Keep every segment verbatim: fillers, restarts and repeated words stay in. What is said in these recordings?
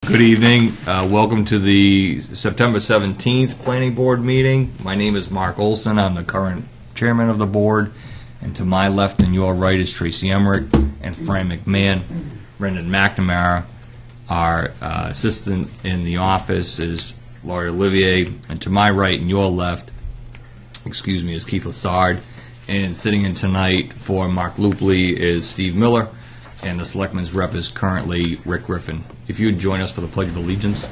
Good evening. Uh, welcome to the September seventeenth Planning Board meeting. My name is Mark Olson. I'm the current chairman of the board. And to my left and your right is Tracy Emmerich and Fran McMahon. Brendan McNamara. Our uh, assistant in the office is Laurie Olivier. And to my right and your left, excuse me, is Keith Lassard. And sitting in tonight for Mark Lupley is Steve Miller. And the selectman's rep is currently Rick Griffin. If you would join us for the Pledge of Allegiance.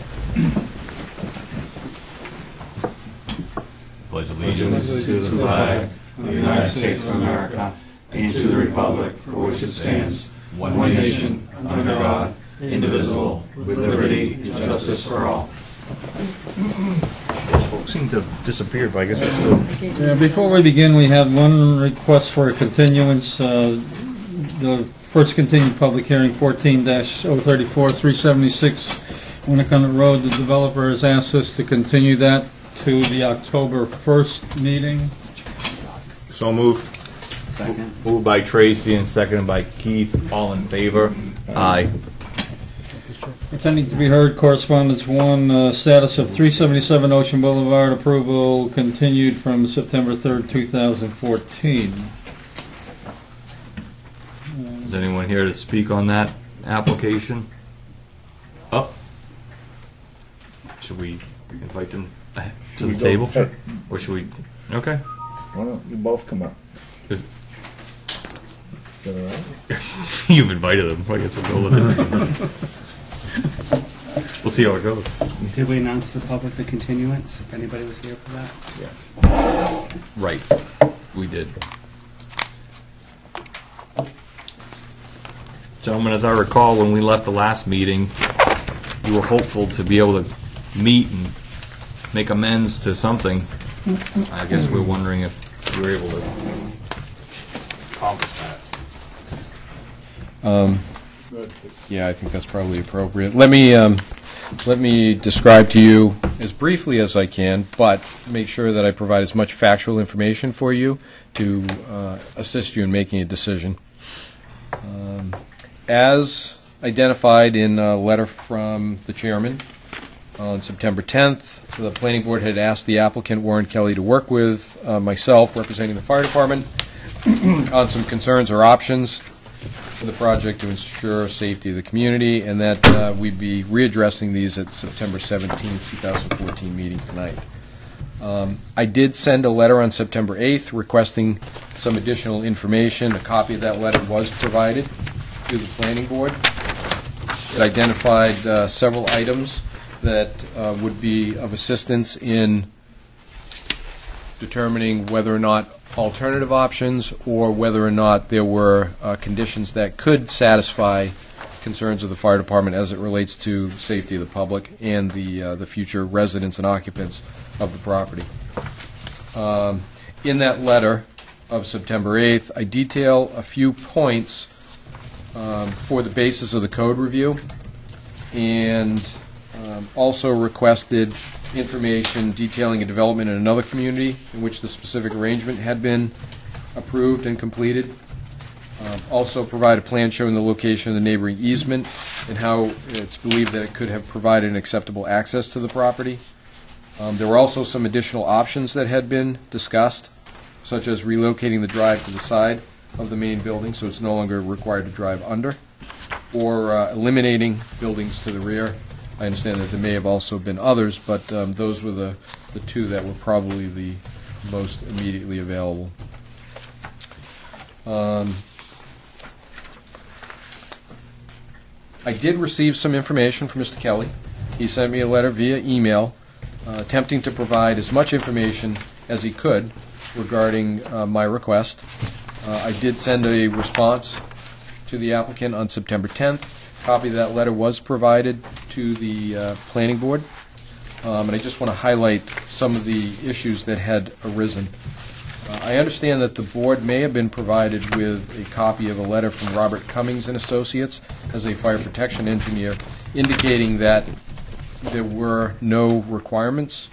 Pledge allegiance to the flag of the United States of America and to the republic for which it stands, one nation, under God, indivisible, with liberty and justice for all. Those folks seem to have disappeared, but I guess we're still... Yeah, before we begin, we have one request for a continuance. Uh, the first continued public hearing, fourteen dash oh thirty-four, three seventy-six Winnicott Road. The developer has asked us to continue that to the October first meeting. So moved. Second. Moved by Tracy and seconded by Keith. All in favor? Aye. Attending to be heard, correspondence one, uh, status of three seventy-seven Ocean Boulevard, approval continued from September third, two thousand fourteen. Is anyone here to speak on that application? Oh. Should we invite them to the table? Hey, Or should we? Okay. why don't you both come up? Is- Is that all right? You've invited them. I guess we'll go with it. We'll see how it goes. Did we announce to the public the continuance, if anybody was here for that? Yeah. Right. We did. Gentlemen, as I recall, when we left the last meeting, you were hopeful to be able to meet and make amends to something. I guess we're wondering if you were able to accomplish that. Um, yeah, I think that's probably appropriate. Let me um, let me describe to you as briefly as I can, but make sure that I provide as much factual information for you to uh, assist you in making a decision. Um, as identified in a letter from the chairman on September tenth, the planning board had asked the applicant, Warren Kelly, to work with uh, myself, representing the fire department, on some concerns or options for the project to ensure safety of the community, and that uh, we'd be readdressing these at September seventeenth, two thousand fourteen meeting tonight. Um, I did send a letter on September eighth requesting some additional information. A copy of that letter was provided to the planning board. It identified uh, several items that uh, would be of assistance in determining whether or not alternative options or whether or not there were uh, conditions that could satisfy concerns of the fire department as it relates to safety of the public and the uh, the future residents and occupants of the property. Um, in that letter of September eighth, I detail a few points um, for the basis of the code review, and um, also requested information detailing a development in another community in which the specific arrangement had been approved and completed. Um, also provide a plan showing the location of the neighboring easement and how it's believed that it could have provided an acceptable access to the property. Um, there were also some additional options that had been discussed, such as relocating the drive to the side of the main building so it's no longer required to drive under, or uh, eliminating buildings to the rear. I understand that there may have also been others, but um, those were the, the two that were probably the most immediately available. Um, I did receive some information from Mister Kelly. He sent me a letter via email uh, attempting to provide as much information as he could regarding uh, my request. Uh, I did send a response to the applicant on September tenth. A copy of that letter was provided to the uh, planning board, um, and I just want to highlight some of the issues that had arisen. Uh, I understand that the board may have been provided with a copy of a letter from Robert Cummings and Associates as a fire protection engineer indicating that there were no requirements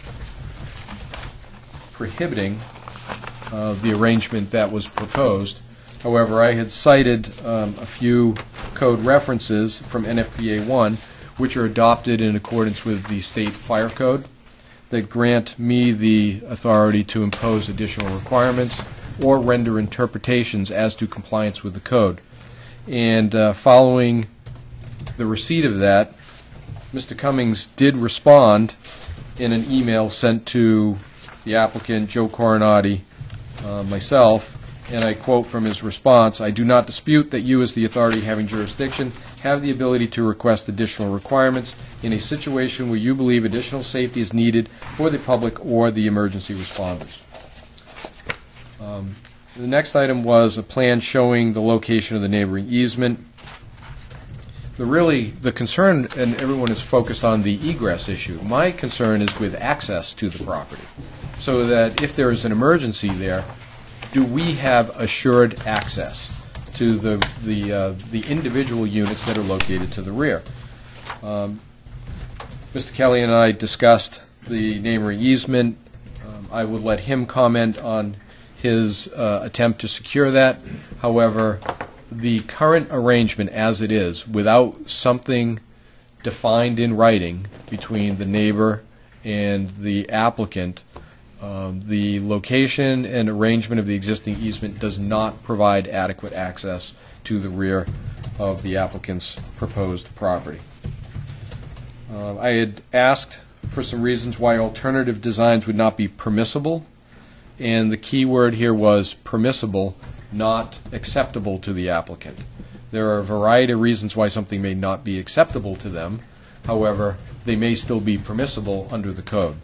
prohibiting uh, the arrangement that was proposed. However, I had cited um, a few code references from N F P A one which are adopted in accordance with the state fire code, that grant me the authority to impose additional requirements or render interpretations as to compliance with the code. And uh, following the receipt of that, Mister Cummings did respond in an email sent to the applicant, Joe Coronati, uh, myself, and I quote from his response, "I do not dispute that you, as the authority having jurisdiction, have the ability to request additional requirements in a situation where you believe additional safety is needed for the public or the emergency responders." Um, the next item was a plan showing the location of the neighboring easement. The really, the concern, and everyone is focused on the egress issue. My concern is with access to the property, so that if there is an emergency there, do we have assured access to the the uh, the individual units that are located to the rear? Um, Mister Kelly and I discussed the neighboring easement. Um, I would let him comment on his uh, attempt to secure that. However, the current arrangement as it is, without something defined in writing between the neighbor and the applicant, um, the location and arrangement of the existing easement does not provide adequate access to the rear of the applicant's proposed property. Uh, I had asked for some reasons why alternative designs would not be permissible, and the key word here was permissible, not acceptable to the applicant. There are a variety of reasons why something may not be acceptable to them. However, they may still be permissible under the code.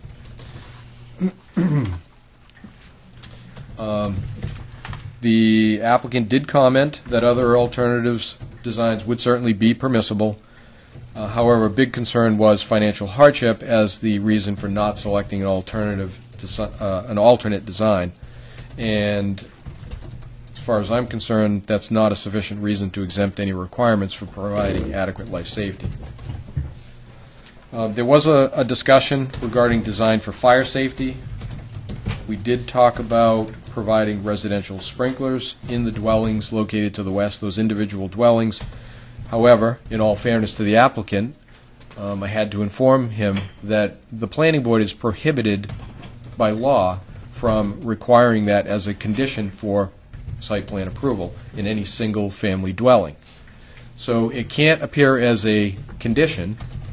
um, the applicant did comment that other alternatives designs would certainly be permissible. Uh, however, a big concern was financial hardship as the reason for not selecting an alternative, desi- uh, an alternate design. And as far as I'm concerned, that's not a sufficient reason to exempt any requirements for providing adequate life safety. Uh, there was a, a discussion regarding design for fire safety. We did talk about providing residential sprinklers in the dwellings located to the west, those individual dwellings. However, in all fairness to the applicant, um, I had to inform him that the planning board is prohibited by law from requiring that as a condition for site plan approval in any single family dwelling. So it can't appear as a condition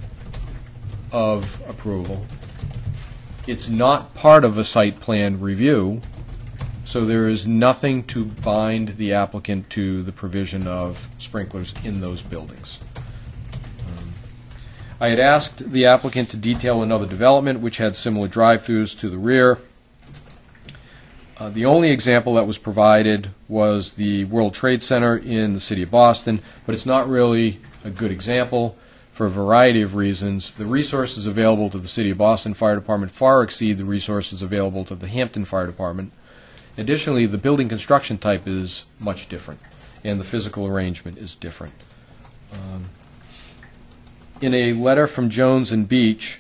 of approval. It's not part of a site plan review, so there is nothing to bind the applicant to the provision of sprinklers in those buildings. Um, I had asked the applicant to detail another development which had similar drive-throughs to the rear. Uh, the only example that was provided was the World Trade Center in the city of Boston, but it's not really a good example for a variety of reasons. The resources available to the city of Boston Fire Department far exceed the resources available to the Hampton Fire Department. Additionally, the building construction type is much different, and the physical arrangement is different. Um, in a letter from Jones and Beach,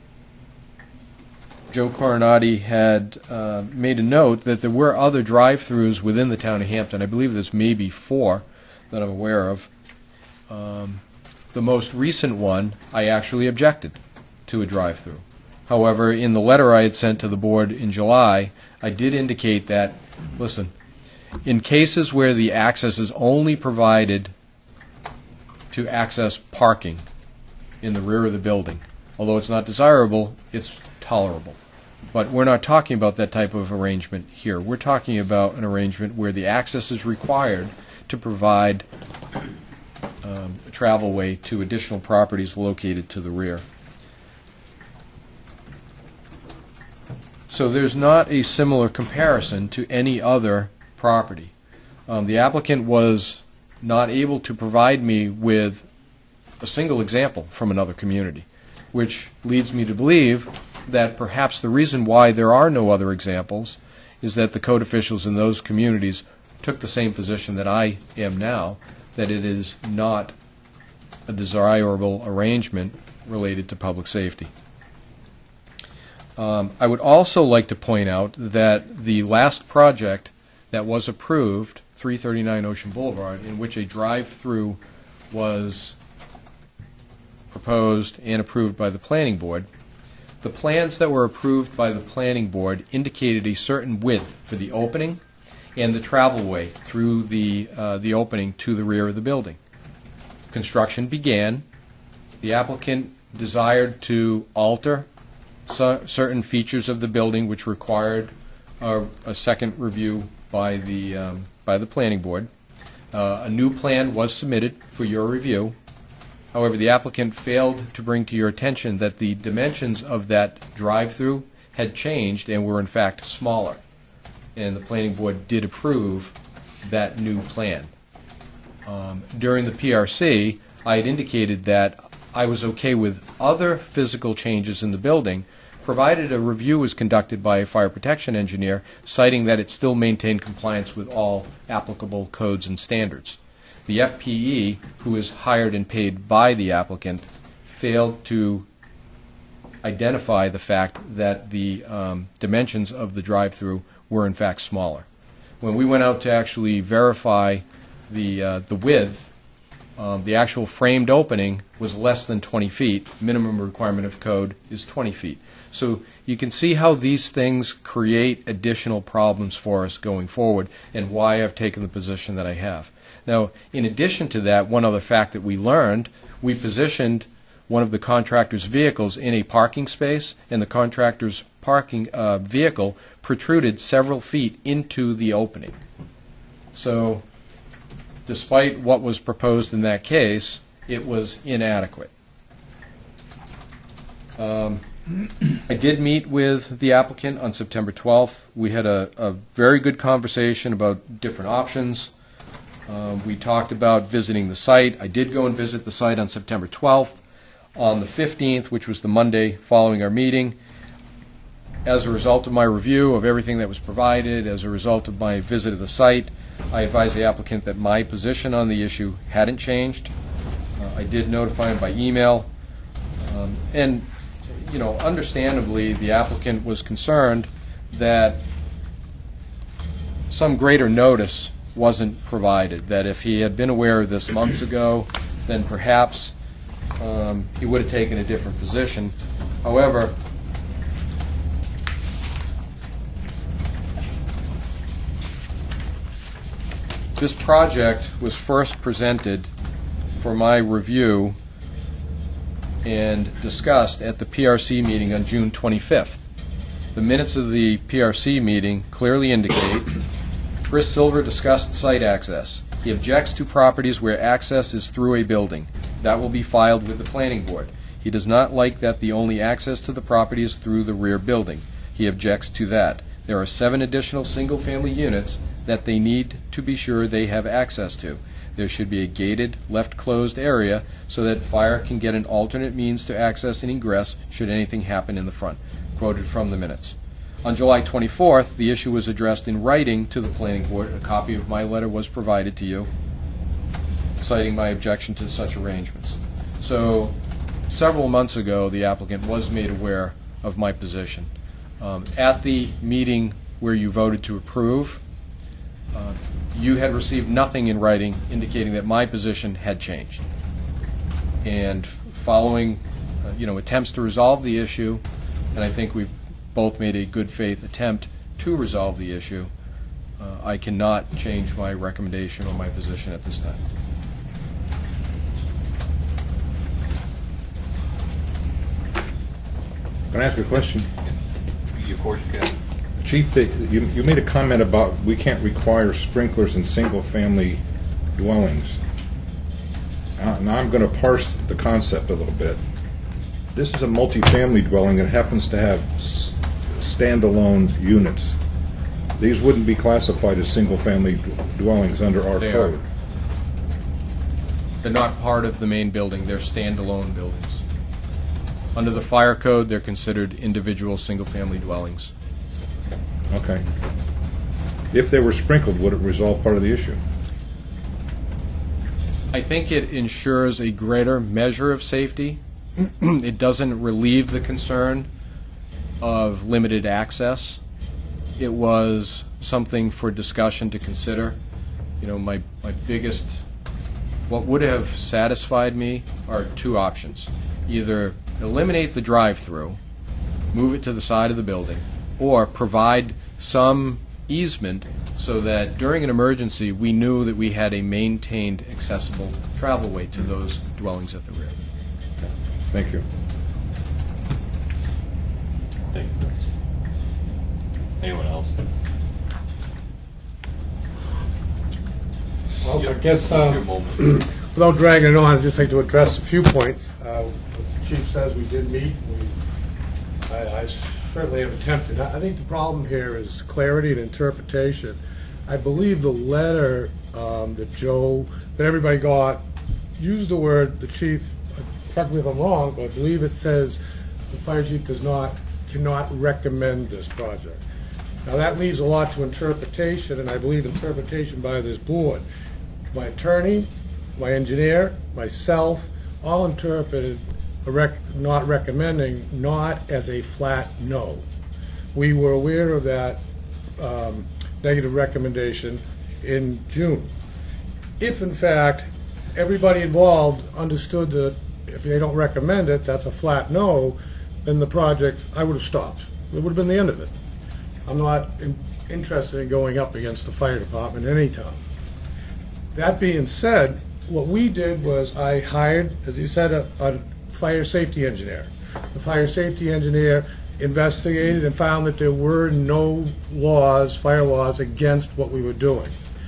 Joe Coronati had uh, made a note that there were other drive-throughs within the town of Hampton. I believe there's maybe four that I'm aware of. Um, the most recent one, I actually objected to a drive-through. However, in the letter I had sent to the board in July, I did indicate that, listen, in cases where the access is only provided to access parking in the rear of the building, although it's not desirable, it's tolerable. But we're not talking about that type of arrangement here. We're talking about an arrangement where the access is required to provide um, a travel way to additional properties located to the rear. So there's not a similar comparison to any other property. Um, the applicant was not able to provide me with a single example from another community, which leads me to believe that perhaps the reason why there are no other examples is that the code officials in those communities took the same position that I am now, that it is not a desirable arrangement related to public safety. Um, I would also like to point out that the last project that was approved, three thirty-nine Ocean Boulevard, in which a drive-through was proposed and approved by the planning board. The plans that were approved by the planning board indicated a certain width for the opening and the travelway through the, uh, the opening to the rear of the building. Construction began. The applicant desired to alter cer- certain features of the building which required a, a second review by the, um, by the planning board. Uh, a new plan was submitted for your review. However, the applicant failed to bring to your attention that the dimensions of that drive-through had changed and were in fact smaller. And the planning board did approve that new plan. Um, during the P R C, I had indicated that I was okay with other physical changes in the building, provided a review was conducted by a fire protection engineer, citing that it still maintained compliance with all applicable codes and standards. The F P E, who is hired and paid by the applicant, failed to identify the fact that the um, dimensions of the drive-through were in fact smaller. When we went out to actually verify the, uh, the width, um, the actual framed opening was less than twenty feet. Minimum requirement of code is twenty feet. So you can see how these things create additional problems for us going forward and why I've taken the position that I have. Now, in addition to that, one other fact that we learned, we positioned one of the contractor's vehicles in a parking space, and the contractor's parking uh, vehicle protruded several feet into the opening. So, despite what was proposed in that case, it was inadequate. Um, I did meet with the applicant on September twelfth. We had a, a very good conversation about different options. Um, we talked about visiting the site. I did go and visit the site on September twelfth. On the fifteenth, which was the Monday following our meeting, as a result of my review of everything that was provided, as a result of my visit of the site, I advised the applicant that my position on the issue hadn't changed. Uh, I did notify him by email. Um, and, you know, understandably, the applicant was concerned that some greater notice wasn't provided, that if he had been aware of this months ago, then perhaps um, he would have taken a different position. However, this project was first presented for my review and discussed at the P R C meeting on June twenty-fifth. The minutes of the P R C meeting clearly indicate Chris Silver discussed site access. He objects to properties where access is through a building. That will be filed with the planning board. He does not like that the only access to the property is through the rear building. He objects to that. There are seven additional single-family units that they need to be sure they have access to. There should be a gated, left-closed area so that fire can get an alternate means to access and egress should anything happen in the front. Quoted from the minutes. On July twenty-fourth, the issue was addressed in writing to the planning board. A copy of my letter was provided to you, citing my objection to such arrangements. So, several months ago, the applicant was made aware of my position. Um, at the meeting where you voted to approve, uh, you had received nothing in writing indicating that my position had changed. And following, uh, you know, attempts to resolve the issue, and I think we've both made a good faith attempt to resolve the issue, uh, I cannot change my recommendation or my position at this time. Can I ask a question? Of course you can. Chief, the- you you made a comment about we can't require sprinklers in single-family dwellings. Uh, Now, I'm going to parse the concept a little bit. This is a multifamily dwelling that happens to have s- standalone units. These wouldn't be classified as single-family d- dwellings under our They are. code. They're not part of the main building, they're standalone buildings. Under the fire code, they're considered individual single-family dwellings. Okay. If they were sprinkled, would it resolve part of the issue? I think it ensures a greater measure of safety. It doesn't relieve the concern of limited access. It was something for discussion to consider. You know, my, my biggest, what would have satisfied me are two options. either eliminate the drive-through, move it to the side of the building, or provide some easement so that during an emergency, we knew that we had a maintained accessible travelway to those dwellings at the rear. Thank you. Thank you, Chris. Anyone else? Well, I guess, Your uh, moment. without dragging it on, I'd just like to address a few points. Uh, As the chief says, we did meet. We- I I certainly have attempted. I I think the problem here is clarity and interpretation. I believe the letter um, that Joe, that everybody got, used the word, the chief, correct me if I'm wrong, but I believe it says the fire chief does not, cannot recommend this project. Now, that leaves a lot to interpretation, and I believe interpretation by this board. My attorney, my engineer, myself, all interpreted a rec, not recommending, not as a flat no. We were aware of that um, negative recommendation in June. If, in fact, everybody involved understood that if they don't recommend it, that's a flat no, then the project, I would have stopped. It would have been the end of it. I'm not in, interested in going up against the fire department anytime. That being said, what we did was I hired, as you said, a, a fire safety engineer. The fire safety engineer investigated and found that there were no laws, fire laws, against what we were doing.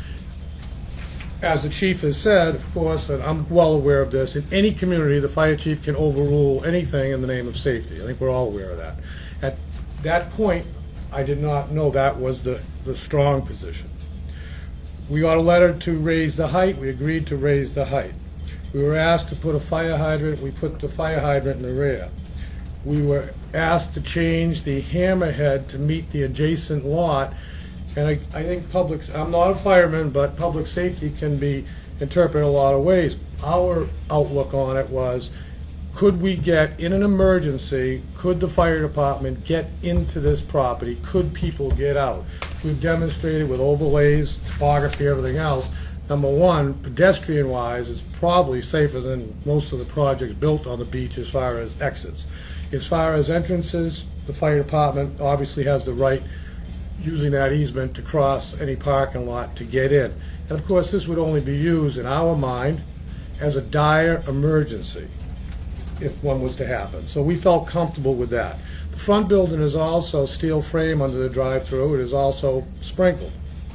As the chief has said, of course, and I'm well aware of this, in any community, the fire chief can overrule anything in the name of safety. I think we're all aware of that. At that point, I did not know that was the, the strong position. We got a letter to raise the height. We agreed to raise the height. We were asked to put a fire hydrant. We put the fire hydrant in the rear. We were asked to change the hammerhead to meet the adjacent lot. And I, I think public, I'm not a fireman, but public safety can be interpreted a lot of ways. Our outlook on it was, could we get, in an emergency, could the fire department get into this property? Could people get out? We've demonstrated with overlays, topography, everything else. Number one, pedestrian-wise, it's probably safer than most of the projects built on the beach as far as exits. As far as entrances, the fire department obviously has the right, using that easement, to cross any parking lot to get in. And of course, this would only be used, in our mind, as a dire emergency, if one was to happen. So we felt comfortable with that. The front building is also steel frame under the drive-through. It is also sprinkled.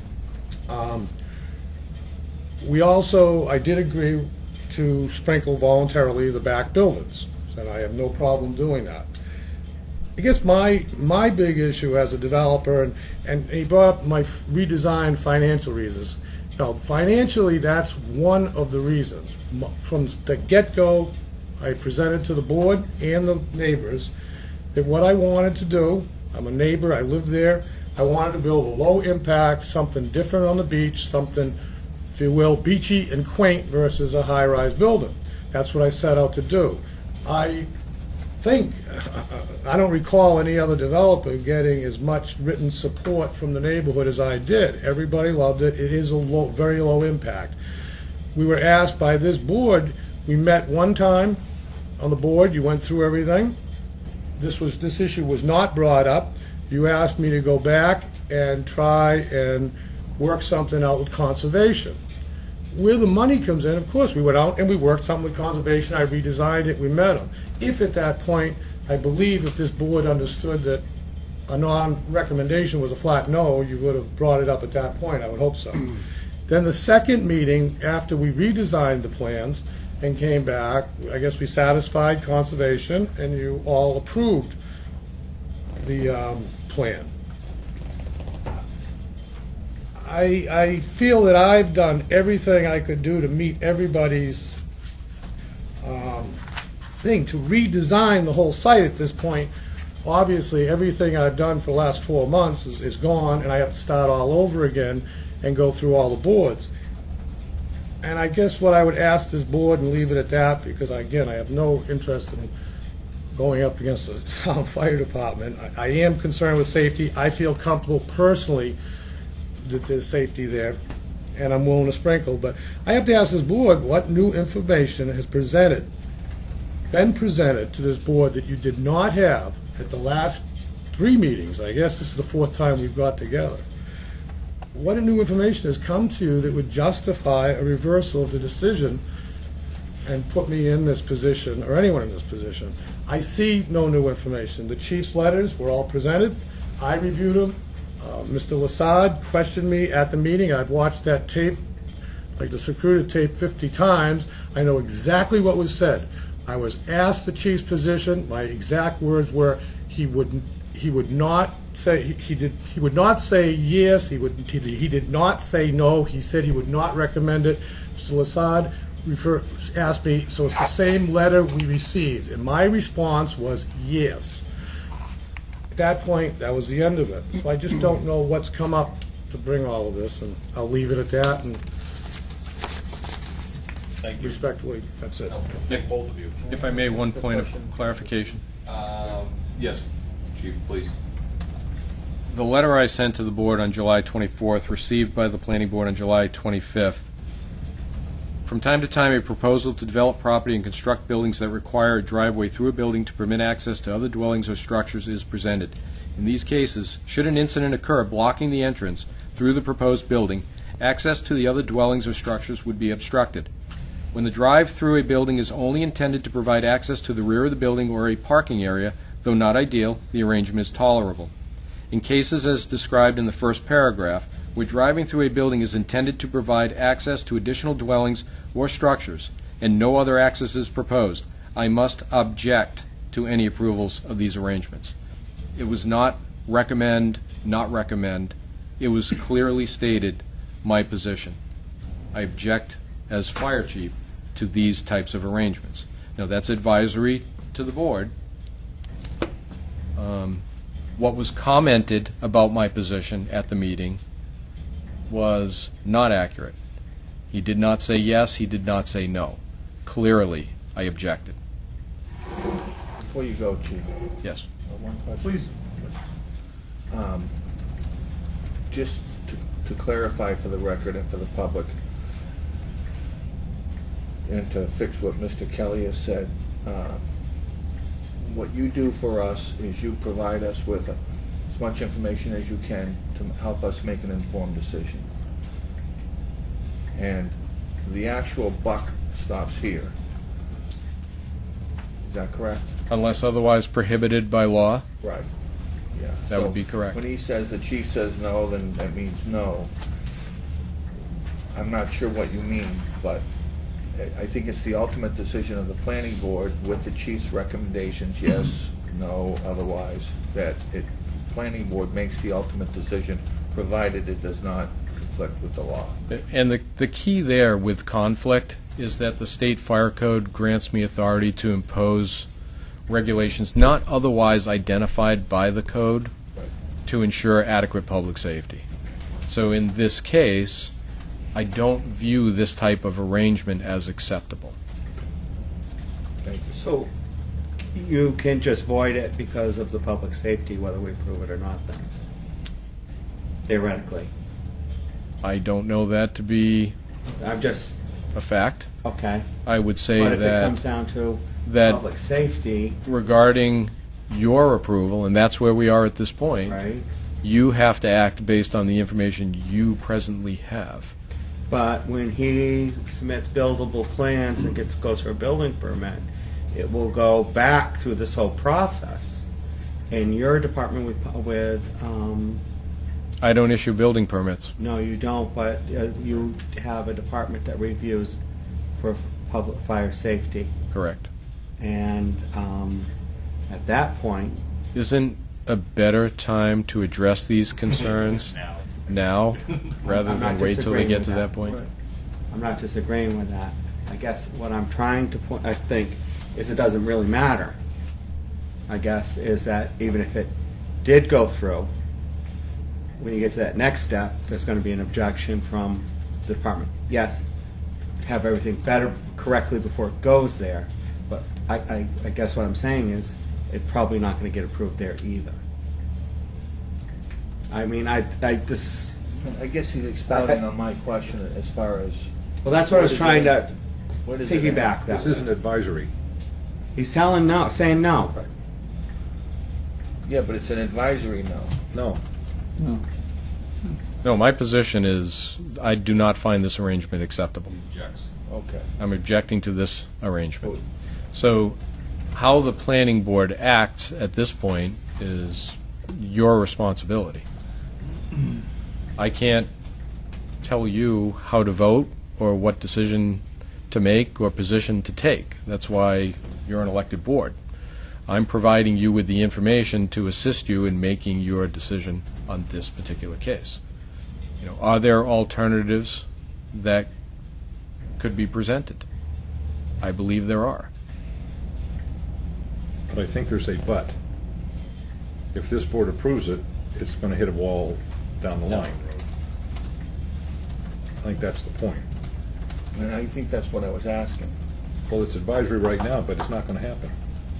Um, we also, I did agree to sprinkle voluntarily the back buildings, and I have no problem doing that. I guess my my big issue as a developer, and, and he brought up my redesigned financial reasons. No, financially, that's one of the reasons. From the get-go, I presented to the board and the neighbors that what I wanted to do, I'm a neighbor, I live there, I wanted to build a low-impact, something different on the beach, something, if you will, beachy and quaint versus a high-rise building. That's what I set out to do. I think, I don't recall any other developer getting as much written support from the neighborhood as I did. Everybody loved it. It is a low, very low impact. We were asked by this board, we met one time on the board, you went through everything. This was, this issue was not brought up. You asked me to go back and try and work something out with conservation. Where the money comes in, of course, we went out and we worked something with conservation. I redesigned it, we met them. If at that point, I believe if this board understood that a non-recommendation was a flat no, you would have brought it up at that point, I would hope so. Then the second meeting, after we redesigned the plans and came back, I guess we satisfied conservation and you all approved the um, plan. I, I feel that I've done everything I could do to meet everybody's um, thing, to redesign the whole site at this point. Obviously, everything I've done for the last four months is, is gone, and I have to start all over again and go through all the boards. And I guess what I would ask this board, and leave it at that, because again, I have no interest in going up against the town fire department. I, I am concerned with safety. I feel comfortable personally that there's safety there, and I'm willing to sprinkle. But I have to ask this board what new information is presented been presented to this board that you did not have at the last three meetings? I guess this is the fourth time we've got together. What new information has come to you that would justify a reversal of the decision and put me in this position, or anyone in this position? I see no new information. The chief's letters were all presented. I reviewed them. Uh, Mister Lassard questioned me at the meeting. I've watched that tape, like the Secruta tape, fifty times. I know exactly what was said. I was asked the chief's position. My exact words were, he would, he would not say, he, he did, he would not say yes, he would, he, he did not say no. He said he would not recommend it. Mister Lassard refer, asked me, so it's the same letter we received, and my response was yes. At that point, that was the end of it. So I just don't know what's come up to bring all of this, and I'll leave it at that, and Thank you. respectfully, that's it. Nick, both of you. If I may, one point of clarification. Um, Yes, Chief, please. The letter I sent to the board on July twenty-fourth, received by the planning board on July twenty-fifth. From time to time, a proposal to develop property and construct buildings that require a driveway through a building to permit access to other dwellings or structures is presented. In these cases, should an incident occur blocking the entrance through the proposed building, access to the other dwellings or structures would be obstructed. When the drive through a building is only intended to provide access to the rear of the building or a parking area, though not ideal, the arrangement is tolerable. In cases as described in the first paragraph, where driving through a building is intended to provide access to additional dwellings or structures, and no other access is proposed, I must object to any approvals of these arrangements. It was not recommend, not recommend. It was clearly stated my position. I object as fire chief to these types of arrangements. Now, that's advisory to the board. Um, what was commented about my position at the meeting was not accurate. He did not say yes, he did not say no. Clearly, I objected. Before you go, Chief, Yes. uh, one question. Please. Um, Just to to clarify for the record and for the public, and to fix what Mister Kelly has said, uh, what you do for us is you provide us with as much information as you can to help us make an informed decision. And the actual buck stops here. Is that correct? Unless otherwise prohibited by law, Right. Yeah. that would So be correct. When he says, the chief says no, then that means no. I'm not sure what you mean, but I I think it's the ultimate decision of the planning board with the chief's recommendations, yes, no, otherwise, that it, planning board makes the ultimate decision, provided it does not conflict with the law. And the, the key there with conflict is that the state fire code grants me authority to impose regulations not otherwise identified by the code to ensure adequate public safety. So in this case, I don't view this type of arrangement as acceptable. So you can just void it because of the public safety, whether we approve it or not, then? Theoretically. I don't know that to be I'm just, a fact. okay. I would say But if it comes that down to that public safety, regarding your approval, and that's where we are at this point, right? you have to act based on the information you presently have. But when he submits buildable plans and gets, goes for a building permit, it will go back through this whole process. In your department with, with, um, I don't issue building permits. no, you don't, but uh, you have a department that reviews for public fire safety. Correct. And um, at that point, Isn't a better time to address these concerns now, rather I'm than not wait till they disagreeing get with to that. that point? I'm not disagreeing with that. I guess what I'm trying to point, I think, is it doesn't really matter. I guess, is that even if it did go through, when you get to that next step, there's going to be an objection from the department. Yes, have everything better, correctly before it goes there, but I, I, I guess what I'm saying is, it's probably not going to get approved there either. I mean, I, I just, I guess he's expounding on my question as far as, well, that's what I was trying to what is it? piggyback that. This isn't advisory. He's telling no, saying no. Yeah, but it's an advisory no. No. No. No, my position is, I do not find this arrangement acceptable. Objects. Okay. I'm objecting to this arrangement. So, how the planning board acts at this point is your responsibility. I can't tell you how to vote or what decision to make or position to take. That's why you're an elected board. I'm providing you with the information to assist you in making your decision on this particular case. You know, are there alternatives that could be presented? I believe there are. But I think there's a but. If this board approves it, it's going to hit a wall down the line. I think that's the point. And I think that's what I was asking. Well, it's advisory right now, but it's not going to happen.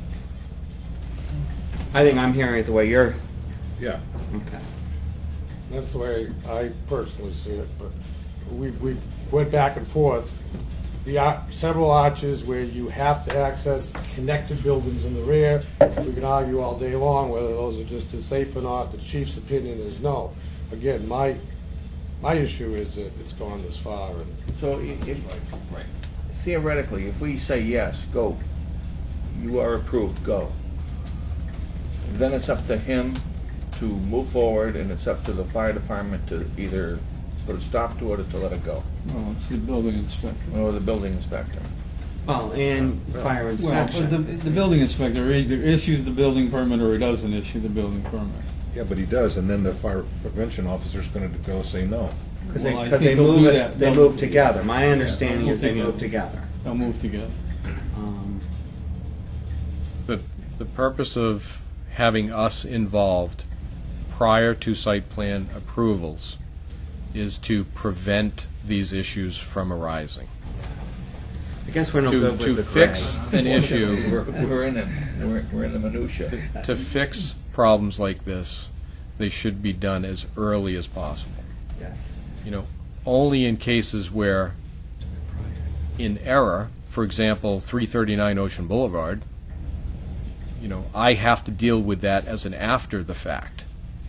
I think I'm hearing it the way you're, Yeah. okay. That's the way I personally see it, but we, we went back and forth. The ar- several arches where you have to access connected buildings in the rear, we can argue all day long whether those are just as safe or not. The chief's opinion is no. Again, my, my issue is that it's gone this far, and So i- if, Right. theoretically, if we say yes, go, you are approved, go, then it's up to him to move forward, and it's up to the fire department to either put a stop to it or to let it go, Well, it's the building inspector. or the building inspector. Well, and fire Well, but the, inspection. the building inspector either issues the building permit or he doesn't issue the building permit. Yeah, but he does, and then the fire prevention officer's going to go say no. Because they, Well, I because they think they'll move do it, that. they They'll- move together. My understanding move is they move together. together. They'll move together. Um, The, the purpose of having us involved prior to site plan approvals is to prevent these issues from arising. I guess we're no To, good to with the gray. fix an issue, We're, we're in the, we're, we're in the minutia. to fix problems like this, they should be done as early as possible. Yes. You know, only in cases where, in error, for example, three thirty-nine Ocean Boulevard, you know, I have to deal with that as an after the fact.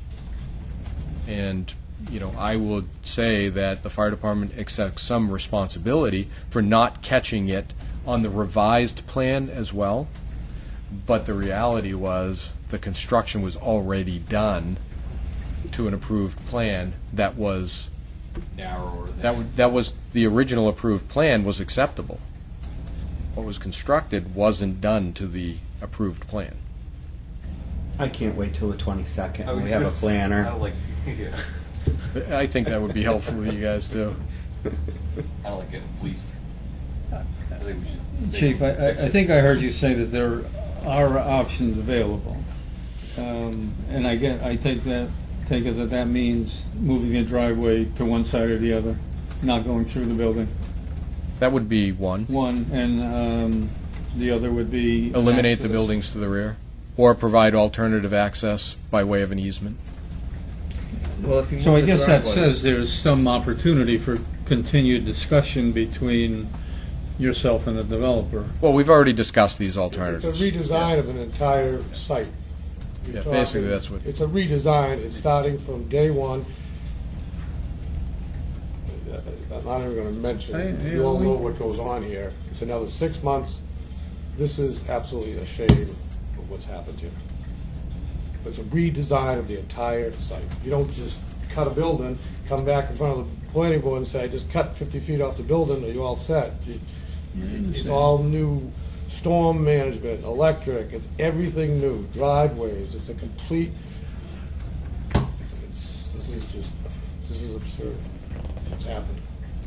And, you know, I would say that the fire department accepts some responsibility for not catching it on the revised plan as well. But the reality was, the construction was already done to an approved plan that was, Narrower than. that was, that was, the original approved plan was acceptable. What was constructed wasn't done to the approved plan. I can't wait till the twenty-second I when was we have a just- planner. I don't like, yeah, I think that would be helpful for you guys, too. I don't like getting fleeced. I think we should. Chief, I, I fix I it. think I heard you say that there are options available. Um, and I get, I take that, take it that that means moving the driveway to one side or the other, not going through the building. That would be one. One, and, um, the other would be. Eliminate the access. buildings to the rear, or provide alternative access by way of an easement. Well, if you So I move the guess that driveway- says there's some opportunity for continued discussion between yourself and the developer. Well, we've already discussed these it's a alternatives. redesign of an entire site. You're Yeah, talking- basically, that's what- It's a redesign, it's starting from day one. I'm not even gonna mention, I- it. yeah, you all we- know what goes on here. It's another six months. This is absolutely a shame of what's happened here. It's a redesign of the entire site. You don't just cut a building, come back in front of the planning board and say, just cut fifty feet off the building, are you all set? You- It's all new storm management, electric, it's everything new, driveways, it's a complete, it's, this is just, this is absurd. What's happened.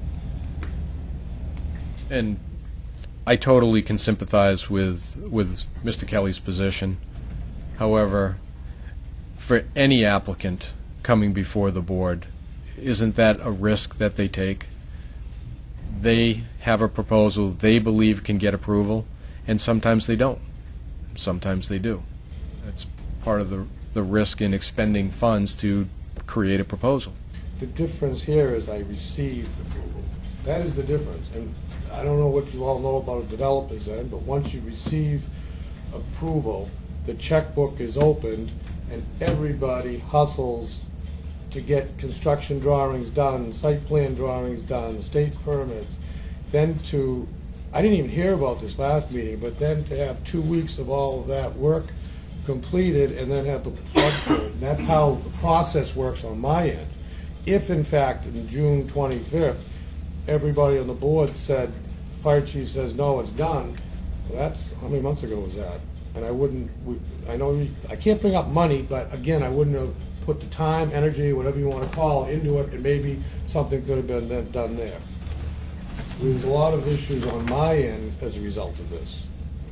And I totally can sympathize with, with Mister Kelly's position. However, for any applicant coming before the board, isn't that a risk that they take? They have a proposal they believe can get approval, and sometimes they don't. Sometimes they do. That's part of the, the risk in expending funds to create a proposal. The difference here is I received approval. That is the difference. And I don't know what you all know about a developer's end, but once you receive approval, the checkbook is opened, and everybody hustles to get construction drawings done, site plan drawings done, state permits, then to, I didn't even hear about this last meeting, but then to have two weeks of all of that work completed and then have the plug pulled. And that's how the process works on my end. If in fact, in June twenty-fifth, everybody on the board said, fire chief says, no, it's done, well, that's, how many months ago was that? And I wouldn't, we- I know, we- I can't bring up money, but again, I wouldn't have put the time, energy, whatever you want to call it, into it, and maybe something could have been then done there. There's a lot of issues on my end as a result of this.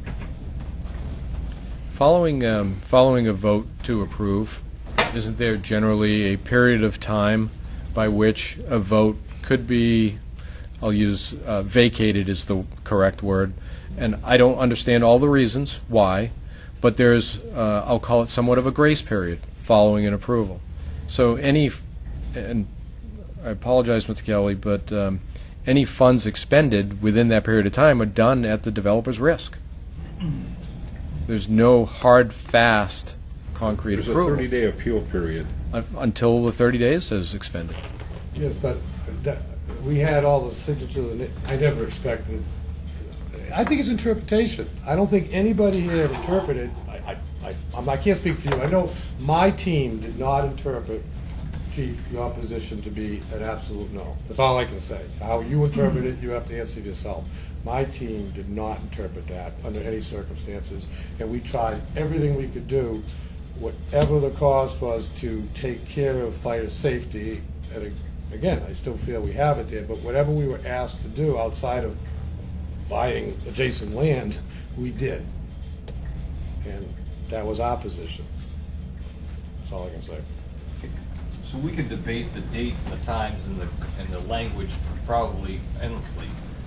Following, um, following a vote to approve, isn't there generally a period of time by which a vote could be, I'll use uh, vacated is the correct word, and I don't understand all the reasons why, but there's, uh, I'll call it somewhat of a grace period following an approval. So any, and I apologize, Mister Kelly, but um, any funds expended within that period of time are done at the developer's risk. There's no hard, fast, concrete There's a approval. thirty-day appeal period. Un- Until the thirty days is expended. Yes, but that, we had all the signatures, and it- I never expected, I think it's interpretation. I don't think anybody here interpreted, I, I, I, I'm- I can't speak for you, I know my team did not interpret, Chief, your position to be an absolute no. That's all I can say. How you interpret it, you have to answer yourself. My team did not interpret that under any circumstances, and we tried everything we could do, whatever the cost was, to take care of fire safety. And again, I still feel we have it there, but whatever we were asked to do outside of buying adjacent land, we did. And that was our position. That's all I can say. So we could debate the dates and the times and the, and the language probably endlessly.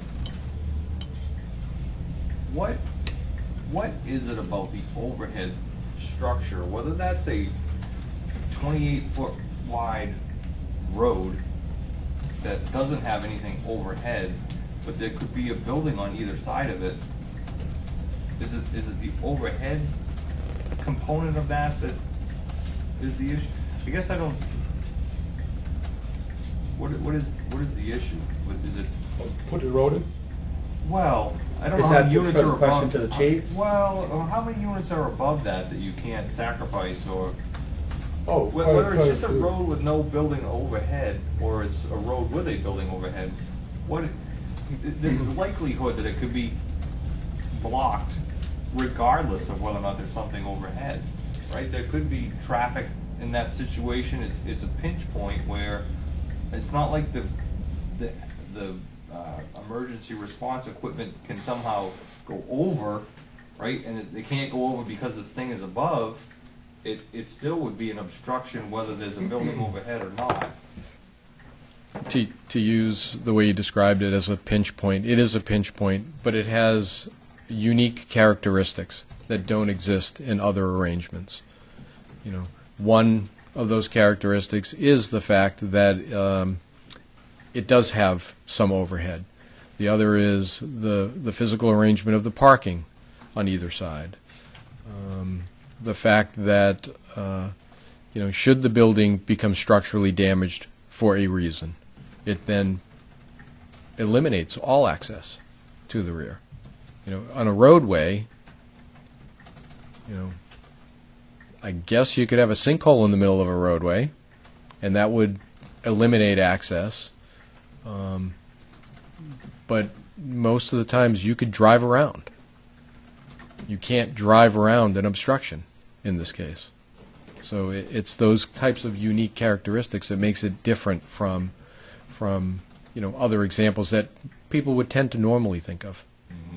What, what is it about the overhead structure, whether that's a twenty-eight foot wide road that doesn't have anything overhead, but there could be a building on either side of it? Is it, is it the overhead component of that that is the issue? I guess I don't, what, what is, what is the issue with, is it, Put the road in? well, I don't Is know how that many the- units for the are question above. to the chief? Well, uh, how many units are above that that you can't sacrifice, or Oh. wh- quite a- whether it's quite just a few. road with no building overhead, or it's a road with a building overhead, what, there's a likelihood that it could be blocked regardless of whether or not there's something overhead, right? There could be traffic in that situation, it's, it's a pinch point where it's not like the, the, the, uh, emergency response equipment can somehow go over, right? And it, they can't go over because this thing is above, it, it still would be an obstruction whether there's a building overhead or not. To, to use the way you described it as a pinch point, it is a pinch point, but it has unique characteristics that don't exist in other arrangements. You know, one of those characteristics is the fact that um, it does have some overhead. The other is the, the physical arrangement of the parking on either side. Um, the fact that, uh, you know, should the building become structurally damaged for a reason, it then eliminates all access to the rear. You know, on a roadway, you know, I guess you could have a sinkhole in the middle of a roadway, and that would eliminate access. Um, but most of the times you could drive around. You can't drive around an obstruction in this case. So it, it's those types of unique characteristics that makes it different from, from you know, other examples that people would tend to normally think of. Mm-hmm.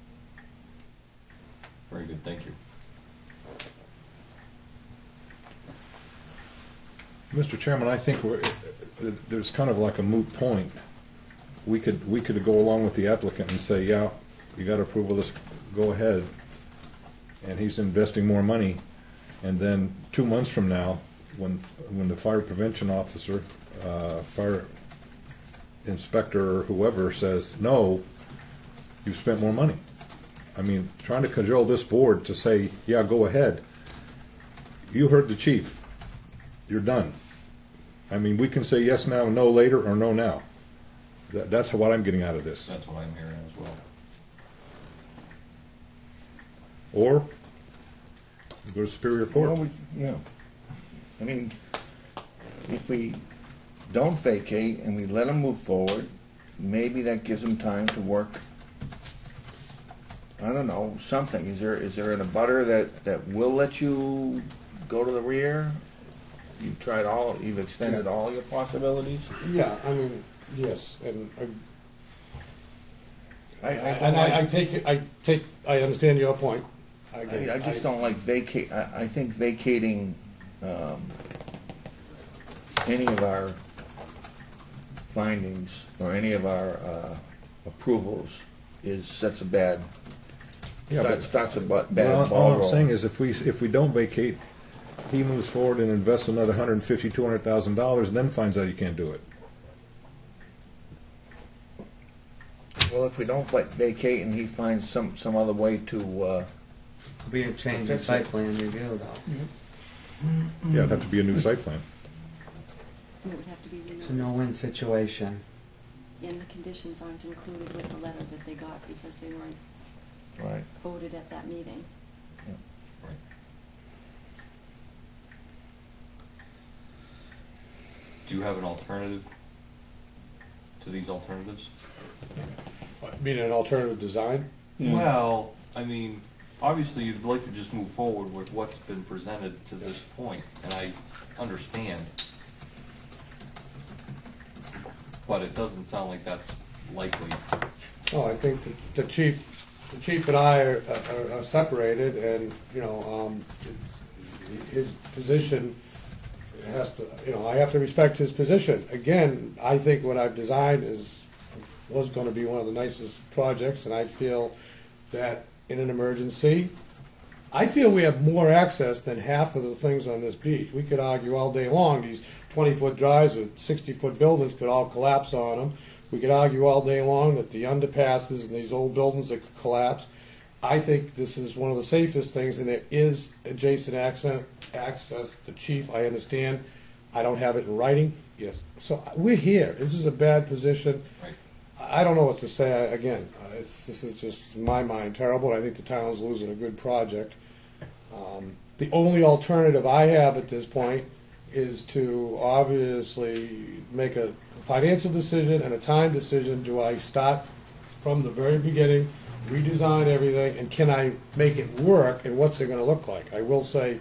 Very good, thank you. Mister Chairman, I think we're, there's kind of like a moot point. We could, we could go along with the applicant and say, yeah, you got approval, let's go ahead. And he's investing more money. And then two months from now, when, when the fire prevention officer, uh, fire inspector or whoever says, no, you spent more money. I mean, trying to cajole this board to say, yeah, go ahead. You heard the chief. You're done. I mean, we can say yes now, no later, or no now. That, that's what I'm getting out of this. That's what I'm hearing as well. Or go to Superior Well, Court. we- yeah. I mean, if we don't vacate and we let them move forward, maybe that gives them time to work, I don't know, something. Is there, is there an abutter that, that will let you go to the rear? You've tried all, you've extended all your possibilities? Yeah, I mean, yes, and I, I, I and don't I, I like, take, it- I take, I understand your point. I, I just don't like vacate, I, I think vacating, um, any of our findings or any of our, uh, approvals is, sets a bad, Yeah, but- starts, starts a bu- Well, bad all ball I'm saying rolling. is if we, if we don't vacate, he moves forward and invests another hundred and fifty, two hundred thousand dollars, and then finds out he can't do it. Well, if we don't va- vacate and he finds some, some other way to, uh, Be a change in site plan review, though. Yeah, it'd have to be a new site plan. It would have to be renewed. It's a no-win situation. And the conditions aren't included with the letter that they got because they weren't right. voted at that meeting. Right. Do you have an alternative to these alternatives? Mean an alternative design? Well, I mean, obviously you'd like to just move forward with what's been presented to this point, and I understand. But it doesn't sound like that's likely. No, I think that the chief, the chief and I are, are, are separated, and, you know, um, it's- his position has to, you know, I have to respect his position. Again, I think what I've designed is, was gonna be one of the nicest projects, and I feel that in an emergency, I feel we have more access than half of the things on this beach. We could argue all day long, these twenty-foot drives with sixty-foot buildings could all collapse on them. We could argue all day long that the underpasses and these old buildings that could collapse. I think this is one of the safest things, and there is adjacent accent, access. The chief, I understand, I don't have it in writing, yes. So we're here, this is a bad position. Right. I don't know what to say, I- again, uh, it's, this is just, in my mind, terrible, and I think the town's losing a good project. Um, The only alternative I have at this point is to obviously make a financial decision and a time decision. Do I start from the very beginning, redesign everything, and can I make it work, and what's it gonna look like? I will say,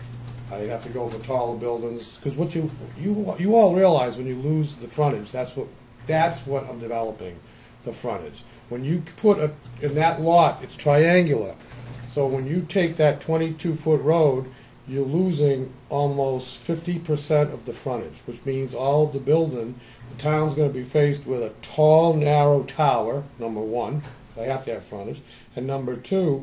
I have to go for taller buildings, because what you, you, you all realize when you lose the frontage, that's what, that's what I'm developing, the frontage. When you put a, in that lot, it's triangular, so when you take that twenty-two foot road, you're losing almost fifty percent of the frontage, which means all of the building, the town's gonna be faced with a tall, narrow tower, number one, they have to have frontage, and number two,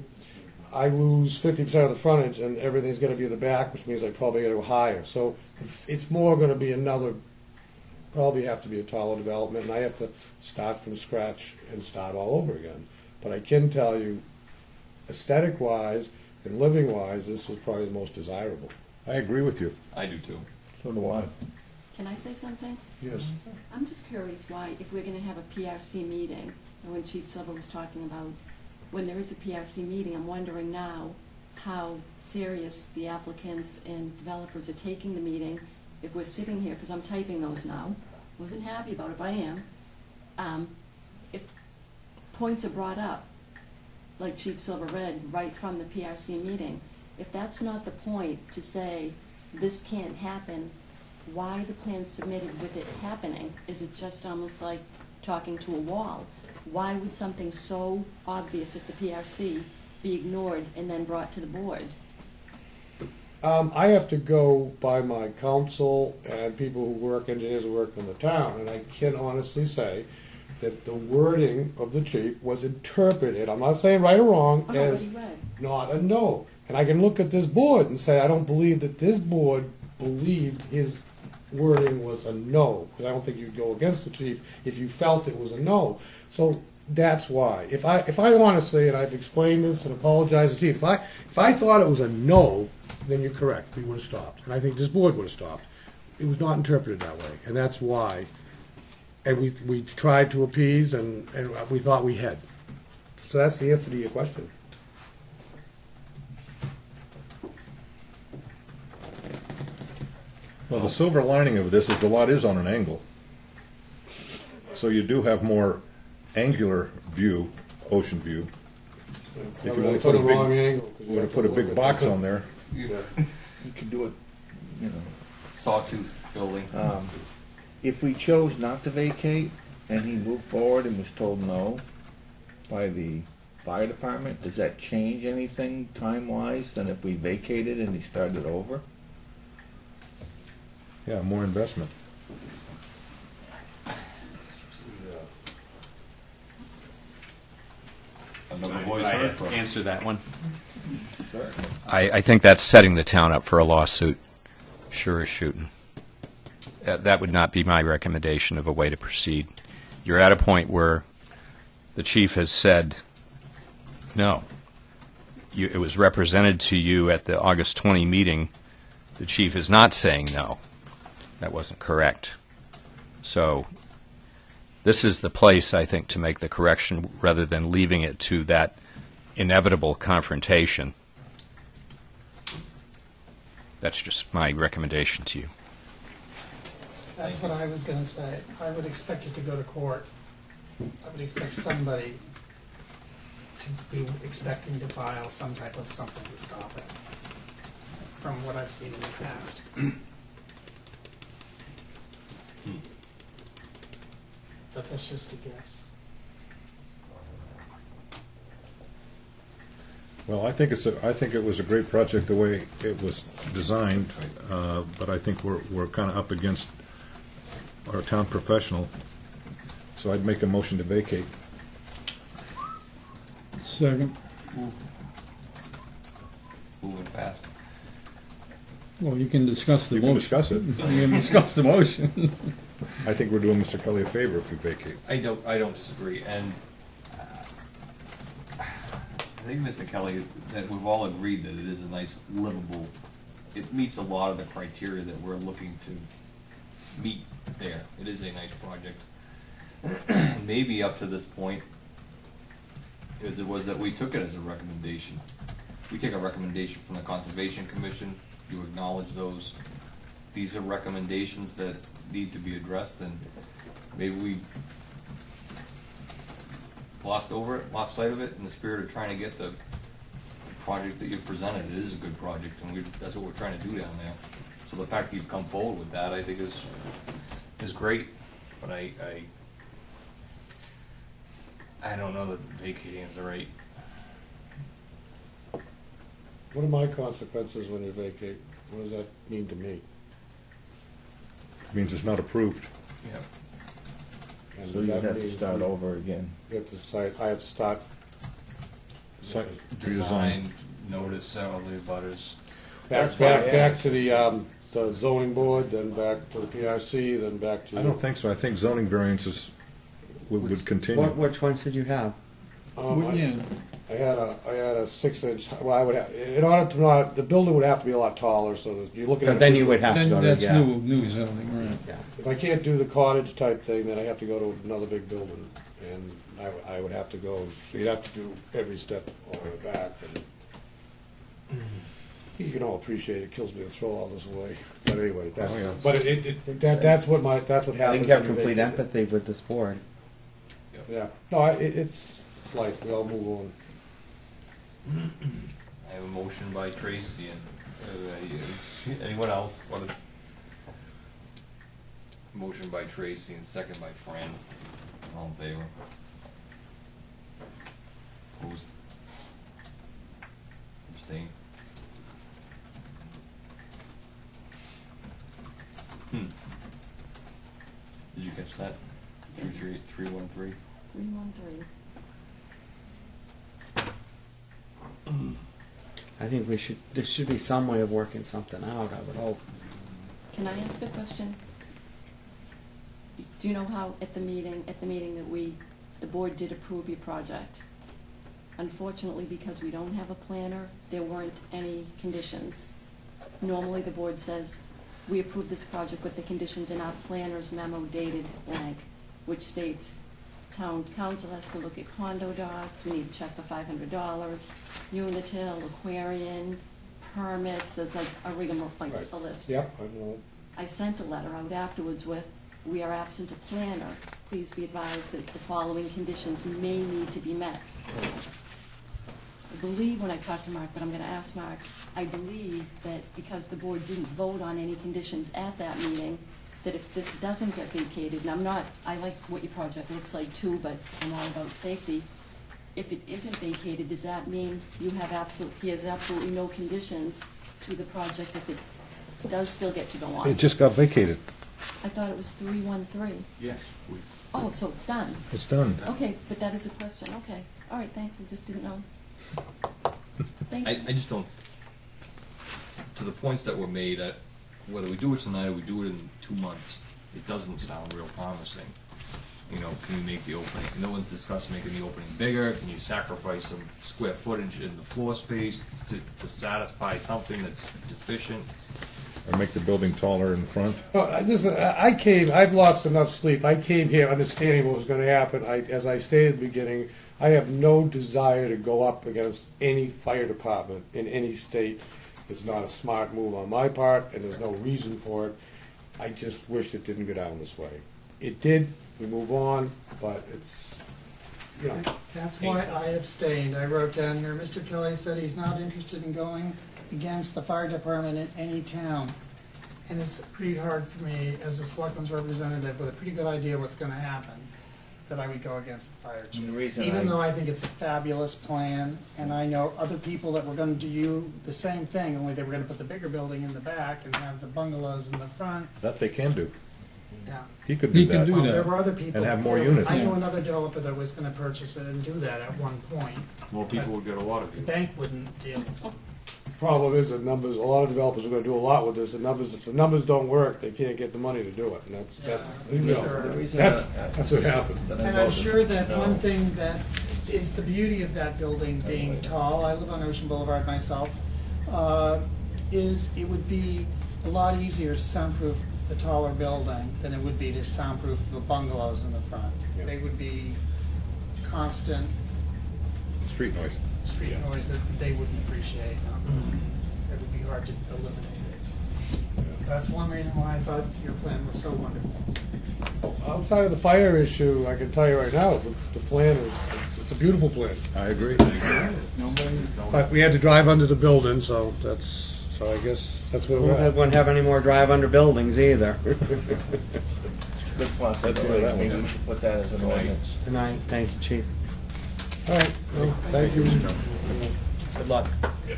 I lose fifty percent of the frontage and everything's gonna be in the back, which means I probably gotta go higher. So it's more gonna be another, probably have to be a taller development, and I have to start from scratch and start all over again. But I can tell you, aesthetic-wise and living-wise, this was probably the most desirable. I agree with you. I do too. So do I. Can I say something? Yes. I'm just curious why, if we're gonna have a P R C meeting, and when Chief Silver was talking about, when there is a P R C meeting, I'm wondering now how serious the applicants and developers are taking the meeting. If we're sitting here, because I'm typing those now, wasn't happy about it, but I am. Um, if points are brought up, like Chief Silver read, right from the P R C meeting, if that's not the point to say, this can't happen, why the plan submitted with it happening? Is it just almost like talking to a wall? Why would something so obvious at the P R C be ignored and then brought to the board? Um, I have to go by my counsel and people who work, engineers who work in the town, and I can honestly say that the wording of the chief was interpreted, I'm not saying right or wrong, Oh, no, as what he read. not a no. And I can look at this board and say, I don't believe that this board believed his wording was a no, because I don't think you'd go against the chief if you felt it was a no. So That's why. If I, if I honestly, and I've explained this and apologized to Chief, if I, if I thought it was a no, then you're correct, we would have stopped. And I think this board would have stopped. It was not interpreted that way, and that's why. And we, we tried to appease, and, and we thought we had. So that's the answer to your question. Well, the silver lining of this is the lot is on an angle. So you do have more angular view, ocean view. If you want to put a big, wrong angle, 'cause you want to put a big box on there. You can do it, you know. Sawtooth building. Um, If we chose not to vacate, and he moved forward and was told no by the fire department, does that change anything time-wise than if we vacated and he started over? Yeah, more investment. Another voice I heard I from. answer that one. Certainly. I, I think that's setting the town up for a lawsuit, sure as shooting. That, that would not be my recommendation of a way to proceed. You're at a point where the chief has said no. You, it was represented to you at the August twentieth meeting. The chief is not saying no. That wasn't correct. So this is the place, I think, to make the correction rather than leaving it to that inevitable confrontation. That's just my recommendation to you. That's what I was gonna say. I would expect it to go to court. I would expect somebody to be expecting to file some type of something to stop it, from what I've seen in the past. But that's just a guess. Well, I think it's a, I think it was a great project the way it was designed, uh, but I think we're, we're kind of up against our town professional, so I'd make a motion to vacate. Second. Moving fast. Well, you can discuss the You motion. can discuss it. You can discuss the motion. I think we're doing Mister Kelly a favor if we vacate. I don't, I don't disagree, and uh, I think, Mister Kelly, that we've all agreed that it is a nice livable, it meets a lot of the criteria that we're looking to meet there. It is a nice project. Maybe up to this point, it was that we took it as a recommendation. We take a recommendation from the Conservation Commission, you acknowledge those. These are recommendations that need to be addressed, and maybe we glossed over it, lost sight of it in the spirit of trying to get the project that you've presented. It is a good project, and we, that's what we're trying to do down there. So the fact that you've come forward with that, I think is, is great, but I, I, I don't know that vacating is the right. What are my consequences when you vacate? What does that mean to me? It means it's not approved. Yeah. And So does you that have to mean start we- over again. You have to start, I have to start. Site Design, redesign. notice, all the butters. Back, That's why I back, back asked. to the, um, the zoning board, then back to the P R C, then back to. I don't think so. I think zoning variances would, would continue. What, which ones did you have? Um, Well, I- yeah. I had a, I had a six inch, well, I would have, in order to not, the building would have to be a lot taller, so that you're looking at. But then you would have to Then go to, that's yeah. new, new zoning, right. Yeah. If I can't do the cottage type thing, then I have to go to another big building, and I, w- I would have to go, so you'd have to do every step all the way back, and you can all appreciate it, kills me to throw all this away, but anyway, Oh, yeah. that's, but it, it, it- that, that's what my, that's what I happens. think you have when complete vacate. empathy with this board. Yeah, no, I, it, it's, it's life, we all move on. I have a motion by Tracy and, uh, anyone else want to? Motion by Tracy and second by Fran. All in favor? Opposed? Abstained? Hmm. Did you catch that? Three, three, three, one, three? Three one three. I think we should, there should be some way of working something out, I would hope. Can I ask a question? Do you know how, at the meeting, at the meeting that we the board did approve your project. Unfortunately, because we don't have a planner, there weren't any conditions. Normally, the board says, we approve this project with the conditions in our planner's memo dated blank, which states, town council has to look at condo docs, we need to check for five hundred dollars, Unitil, Aquarian, permits, there's like a rigmarole, like Right. a list. Yep, I know. I sent a letter out afterwards with, we are absent a planner, please be advised that the following conditions may need to be met. I believe when I talked to Mark, but I'm gonna ask Mark, I believe that because the board didn't vote on any conditions at that meeting, that if this doesn't get vacated, and I'm not, I like what your project looks like too, but I'm all about safety. If it isn't vacated, does that mean you have absolute, he has absolutely no conditions to the project if it does still get to go on? It just got vacated. I thought it was three one three. Yes. we- Oh, so it's done. It's done. Okay, but that is a question, okay. All right, thanks, I just didn't know. Thank I, you. I just don't, to the points that were made, uh, whether we do it tonight or we do it in two months, it doesn't sound real promising. You know, can you make the opening, no one's discussed making the opening bigger, can you sacrifice some square footage in the floor space to, to satisfy something that's deficient? Or make the building taller in front. Well, I just, I I came, I've lost enough sleep. I came here understanding what was gonna happen. I, as I stated at the beginning, I have no desire to go up against any fire department in any state. It's not a smart move on my part, and there's no reason for it. I just wish it didn't go down this way. It did, we move on, but it's, you know, That's why I abstained. I wrote down here, Mister Kelly said he's not interested in going against the fire department in any town. And it's pretty hard for me, as a selectman's representative, with a pretty good idea what's gonna happen, that I would go against the fire chief. And the reason Even I- though I think it's a fabulous plan, and I know other people that were gonna do the same thing, only they were gonna put the bigger building in the back and have the bungalows in the front. That they can do. Yeah. He could He do can that. do Well, that. there were other people. And have more there- units. I knew another developer that was gonna purchase it and do that at one point. More people would get a water The view. bank wouldn't deal. problem is that numbers, a lot of developers are gonna do a lot with this. The numbers, if the numbers don't work, they can't get the money to do it, and that's, that's, you know, that's, that's what happened. And I'm sure that one thing that is the beauty of that building being tall, I live on Ocean Boulevard myself, uh, is it would be a lot easier to soundproof the taller building than it would be to soundproof the bungalows in the front. Yeah. They would be constant Street noise. street Yeah. noise that they wouldn't appreciate. Um, It would be hard to eliminate it. So that's one reason why I thought your plan was so wonderful. Outside of the fire issue, I can tell you right now, the, the plan is, it's- it's a beautiful plan. I agree. But we had to drive under the building, so that's, so I guess that's where We we're at. wouldn't have any more drive under buildings either. Good possibility, that one maybe down. we should put that as an ordinance. Good night, thank you, chief. All right, well, thank you. Good luck.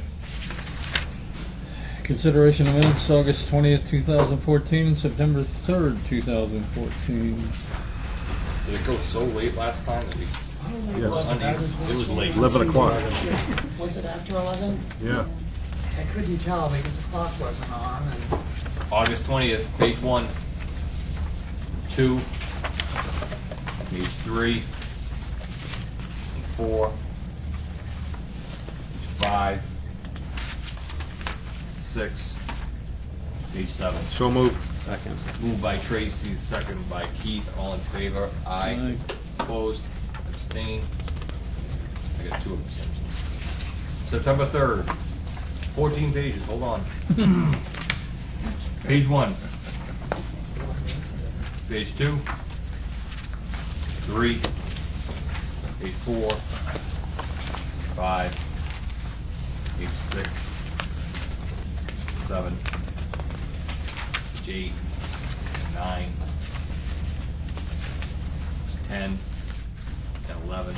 Consideration of minutes, August twentieth, two thousand fourteen, and September third, two thousand fourteen. Did it go so late last time that we? Was it- I was It was late. Eleven o'clock. Was it after eleven? Yeah. I couldn't tell because the clock wasn't on, and August twentieth, page one, two, page three, and four, page five, six, page seven. So moved. Second. Moved by Tracy, second by Keith, all in favor? Aye. Aye. Opposed? Abstained? I got two abstentions. September third, fourteen pages, hold on. Page one. Page two. Three. Page four. Five. Page six. Seven. Page eight. Nine. Ten. And eleven.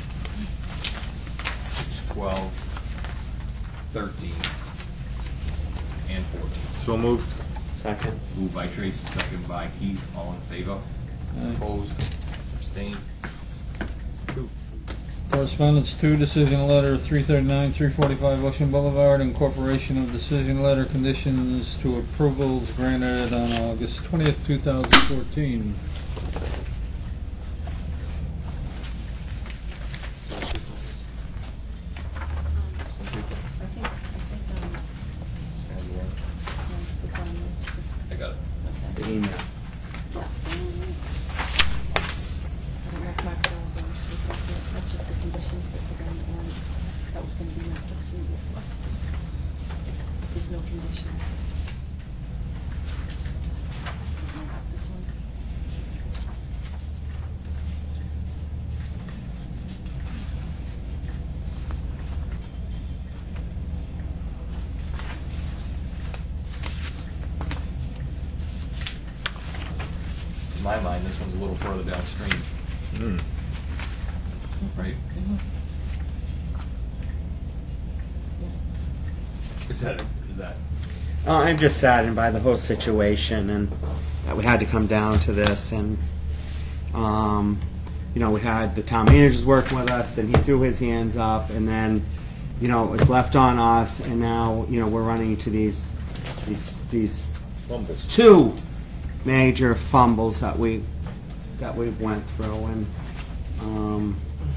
Twelve. Thirteen. And fourteen. So moved. Second. Moved by Tracy, second by Keith, all in favor? Aye. Opposed? Abstained? Two. Correspondence two, decision letter three thirty-nine, three forty-five Ocean Boulevard, incorporation of decision letter conditions to approvals granted on August twentieth, two thousand fourteen. got it. the email. Yeah. I don't know if Mark will go with this. That's just the conditions that we're going to, um, that was going to be my question before. There's no conditions. This one. In my mind, this one's a little further downstream, Hmm. right? Is that, is that? Uh, I'm just saddened by the whole situation, and that we had to come down to this, and, um, you know, we had the town managers working with us, then he threw his hands up, and then, you know, it was left on us, and now, you know, we're running into these, these, these Fumbles. two major fumbles that we, that we went through, and, um,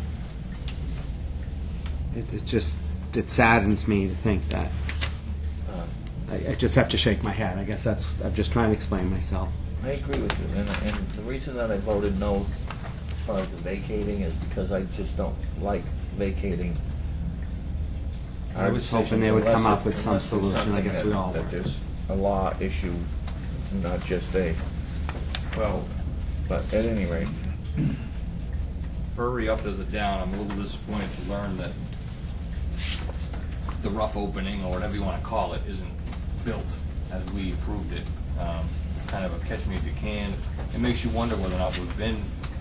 it, it just, it saddens me to think that, I, I just have to shake my head. I guess that's, I'm just trying to explain myself. I agree with you, and, and the reason that I voted no as far as the vacating is because I just don't like vacating. I was hoping they would come up with some solution. I guess we all were. That there's a law issue, not just a, well, but at any rate. Furry up does it down, I'm a little disappointed to learn that the rough opening, or whatever you want to call it, isn't built as we approved it. Um, it's kind of a catch me if you can. It makes you wonder whether or not we've been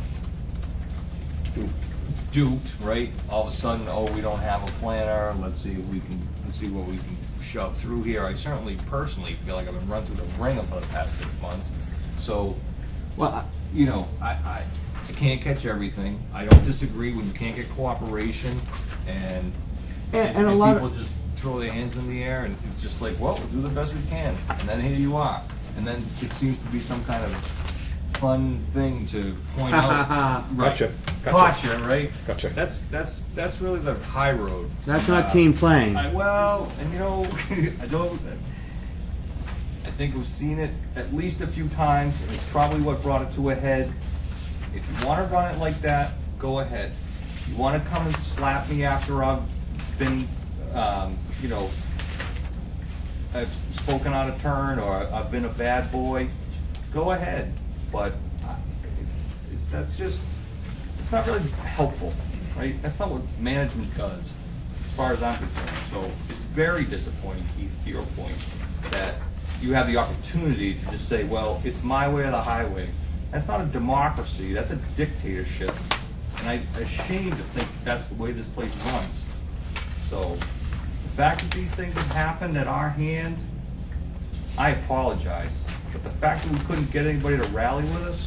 duped, right? All of a sudden, oh, we don't have a planner, let's see if we can, let's see what we can shove through here. I certainly personally feel like I've been run through the ringer for the past six months. So, Well, I- you know, I, I, I can't catch everything. I don't disagree when you can't get cooperation and, And- and a lot of- people just throw their hands in the air and it's just like, well, we'll do the best we can. And then here you are. And then it seems to be some kind of fun thing to point out. Right. Gotcha, gotcha. Gotcha, right? Gotcha. That's, that's, that's really the high road. That's not Uh, team playing. I, well, and you know, I don't, I think we've seen it at least a few times, and it's probably what brought it to a head. If you wanna run it like that, go ahead. You wanna come and slap me after I've been, um, you know, I've spoken out of turn, or I've been a bad boy, go ahead. But I- it's, that's just, it's not really helpful, right? That's not what management does, as far as I'm concerned. So it's very disappointing, Keith, to your point, that you have the opportunity to just say, well, it's my way or the highway. That's not a democracy, that's a dictatorship. And I, I'm ashamed to think that's the way this place runs. So, the fact that these things have happened at our hand, I apologize. But the fact that we couldn't get anybody to rally with us,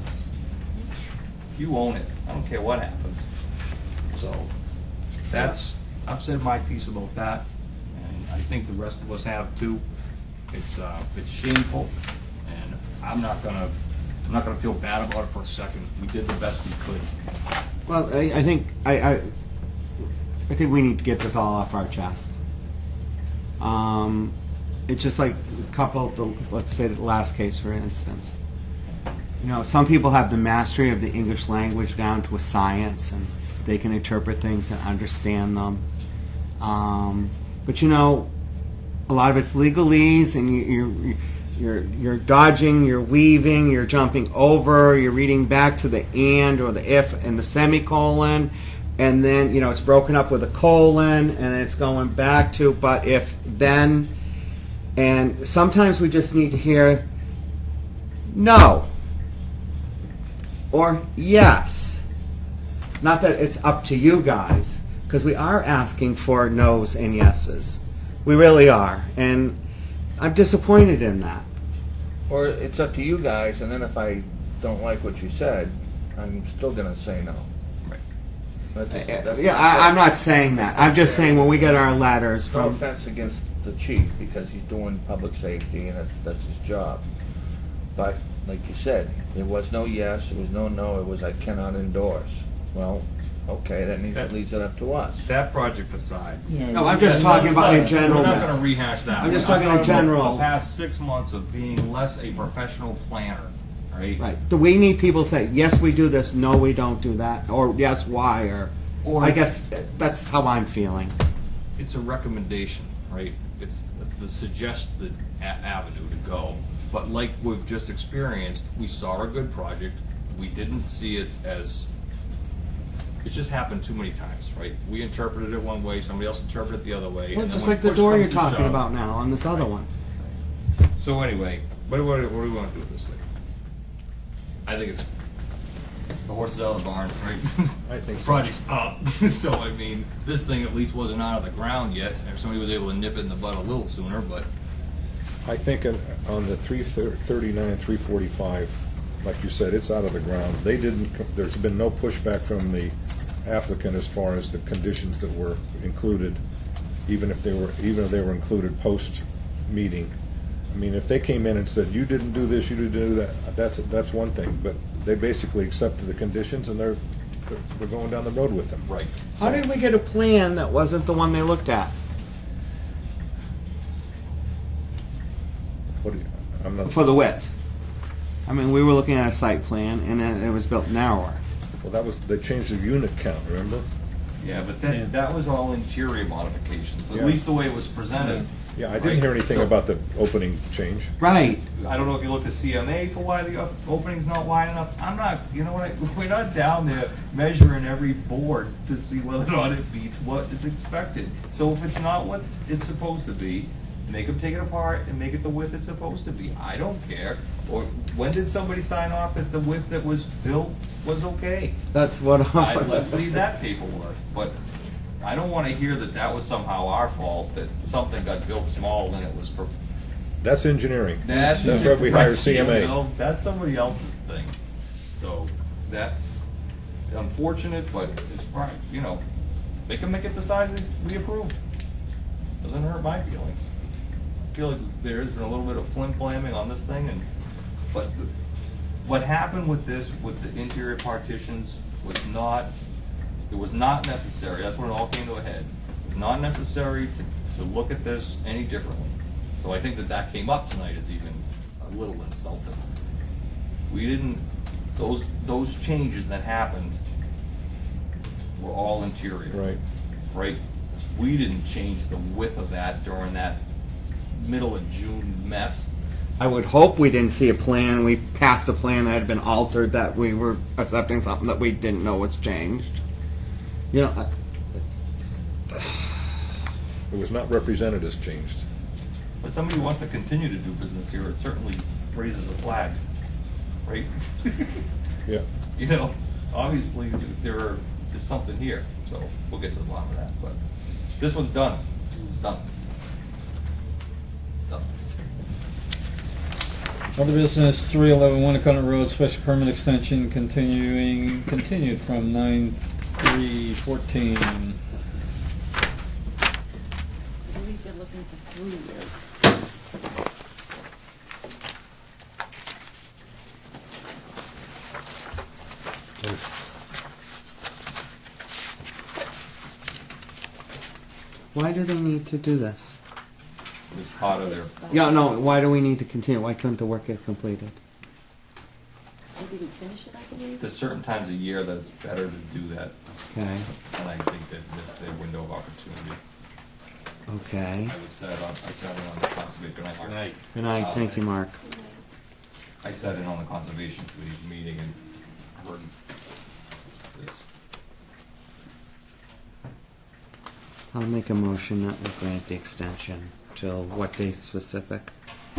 you own it. I don't care what happens. So, that's, I've said my piece about that, and I think the rest of us have too. It's, uh, it's shameful, and I'm not gonna, I'm not gonna feel bad about it for a second. We did the best we could. Well, I, I think, I, I, I think we need to get this all off our chest. Um, it's just like a couple, the, let's say the last case, for instance. You know, some people have the mastery of the English language down to a science, and they can interpret things and understand them. Um, but you know, a lot of it's legalese, and you, you're, you're, you're dodging, you're weaving, you're jumping over, you're reading back to the and or the if and the semicolon, and then, you know, it's broken up with a colon, and it's going back to but if then. And sometimes we just need to hear no or yes. Not that it's up to you guys, because we are asking for no's and yeses. We really are. And I'm disappointed in that. Or it's up to you guys, and then if I don't like what you said, I'm still gonna say no. Right. That's, that's Yeah, I, I'm not saying that. I'm just saying when we get our letters No from... offense against the chief, because he's doing public safety, and that's, that's his job. But, like you said, there was no yes, there was no no, it was I cannot endorse. Well, Okay, that means it leaves it up to us. That project aside. No, I'm just talking about in general. We're not gonna rehash that. I'm just We're talking in about general. The past six months of being less a professional planner, right? Right. Do we need people to say, yes, we do this, no, we don't do that, or yes, why, or, Or- I guess that's how I'm feeling. It's a recommendation, right? It's the suggested a- avenue to go. But like we've just experienced, we saw a good project. We didn't see it as, it's just happened too many times, right? We interpreted it one way, somebody else interpreted it the other way. Well, and then just when like the push door comes you're to talking shove- about now on this other Right. one. So anyway, what do, what do what do we want to do with this thing? I think it's, the horse is out of the barn, right? I think The so. project's up, so I mean, this thing at least wasn't out of the ground yet. If somebody was able to nip it in the bud a little sooner, but I think on on the three thirty-nine, three forty-five, like you said, it's out of the ground. They didn't, co- there's been no pushback from the applicant as far as the conditions that were included, even if they were, even if they were included post-meeting. I mean, if they came in and said, you didn't do this, you didn't do that, that's, that's one thing, but they basically accepted the conditions and they're, they're- they're going down the road with them. right. How did we get a plan that wasn't the one they looked at What do you, I'm not, for the width? I mean, we were looking at a site plan and then it was built narrower. well, that was, they changed the unit count, remember? Yeah, but Yeah. that, that was all interior modifications, at Yeah. least the way it was presented. Yeah, I didn't hear anything So- about the opening change. Right. I don't know if you looked at C M A for why the opening's not wide enough. I'm not, you know what, I- we're not down there measuring every board to see whether or not it meets what is expected. So if it's not what it's supposed to be, make them take it apart and make it the width it's supposed to be. I don't care. Or when did somebody sign off that the width that was built was okay? That's what I, I'm. let's see that paperwork, but I don't wanna hear that that was somehow our fault, that something got built smaller than it was pro- That's engineering. That's, That's why we hired right, C M you A. know, that's somebody else's thing. So that's unfortunate, but it's right, you know, they can make it the size we approve. Doesn't hurt my feelings. I feel like there has been a little bit of flim flamming on this thing, and but the- what happened with this, with the interior partitions, was not, it was not necessary. That's when it all came to a head. It was not necessary to, to look at this any differently. So I think that that came up tonight is even a little insulting. We didn't, those, those changes that happened were all interior. Right. Right? We didn't change the width of that during that middle of June mess. I would hope we didn't see a plan, we passed a plan that had been altered, that we were accepting something that we didn't know was changed. You know, I- It was not represented as changed. But somebody who wants to continue to do business here, it certainly raises a flag, right? Yeah. You know, obviously, there are, there's something here, so we'll get to the bottom of that, but this one's done. It's done. Done. Other business, three eleven Winnicott Road, special permit extension continuing, continued from nine three fourteen. I believe they're looking for three years. why do they need to do this? It was part of their, Yeah, no, why do we need to continue? Why couldn't the work get completed? They didn't finish it, I believe. there's certain times of year that it's better to do that, Okay, and I think that missed their window of opportunity. okay. I was set up, I sat in on the conservation, good night, Mark. Good night. Good night, thank you, Mark. I sat in on the conservation committee meeting and heard this. I'll make a motion that we grant the extension till what day specific?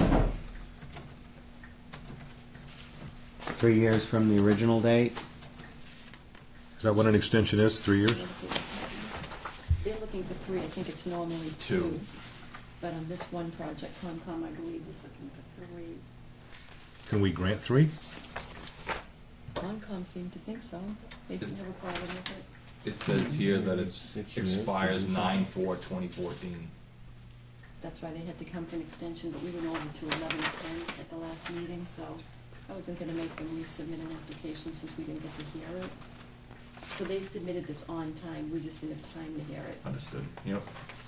Three years from the original date? Is that what an extension is, three years? They're looking for three, I think it's normally Two. two. But on this one project, Concom, I believe, is looking for three. Can we grant three? Concom seemed to think so. They didn't have a problem with it. It says here that it expires nine four twenty fourteen. That's why they had to come for an extension, but we went over to eleven ten at the last meeting, so I wasn't gonna make them resubmit an application since we didn't get to hear it. So they submitted this on time, we just didn't have time to hear it. Understood. Yep.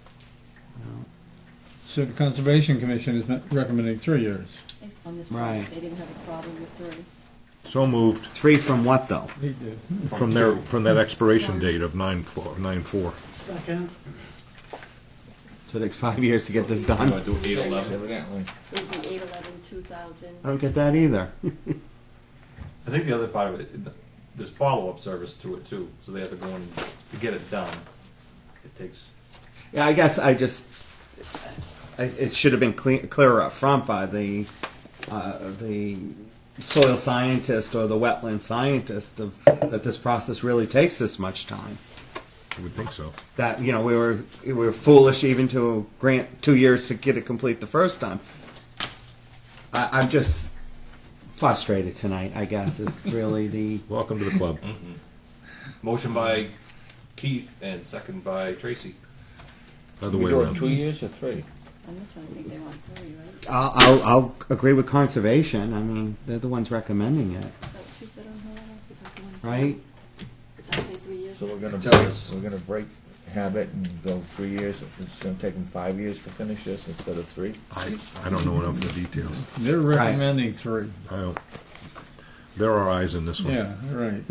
So the Conservation Commission is recommending three years. It's on this Right. project, they didn't have a problem with three. So moved Three from what, though? He did. from their, from that expiration date of nine four, nine four. Second. So it takes five years to get this You done. want to do eight eleven? Evidently. It would be eight eleven, two thousand. I don't get that either. I think the other part of it, there's follow-up service to it too, so they have to go in to get it done. It takes, Yeah, I guess I just, I- it should have been cle- clearer up front by the, uh, the soil scientist or the wetland scientist of, that this process really takes this much time. I would think so. That, you know, we were, we were foolish even to grant two years to get it complete the first time. I, I'm just frustrated tonight, I guess, is really the, Welcome to the club. motion by Keith and second by Tracy. Other We way doing around. two years or three? On this one, I think they want three, right? I'll, I'll, I'll agree with conservation. I mean, they're the ones recommending it. Is that what she said on her letter? Is that the one? Right. Did that say three years? So we're gonna, Tell break- us. we're gonna break habit and go three years. It's gonna take them five years to finish this instead of three? I, I don't know enough of the details. They're recommending three. I don't, there are eyes in this one. Yeah, right.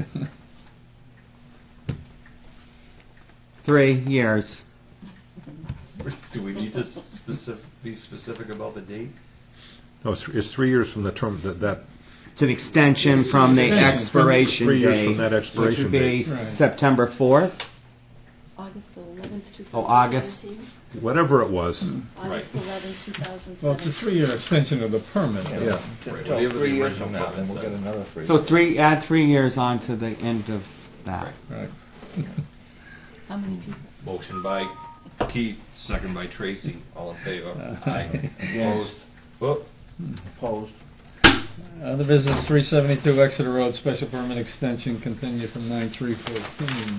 Three years. Do we need to specific, be specific about the date? No, it's, it's three years from the term, that, that, It's an extension from the Extension. expiration Three years date, from that expiration which would be date. Right. September fourth. August eleventh, two Oh, thousand August. seventeen? whatever it was. August eleventh, two thousand Well, it's a seventeen. three-year extension of the permit. Yeah. Right, Until whatever the three years original from now, then permit we'll said. get another three. So three, add three years on to the end of that. Right. How many people? Motion by Keith, second by Tracy. All in favor? Aye. Again, Opposed? Oh, opposed. Other business, three seventy-two Exeter Road, special permit extension, continue from nine three fourteen.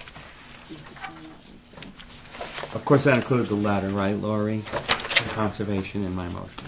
Of course, that included the letter, right, Lori? Conservation in my motion.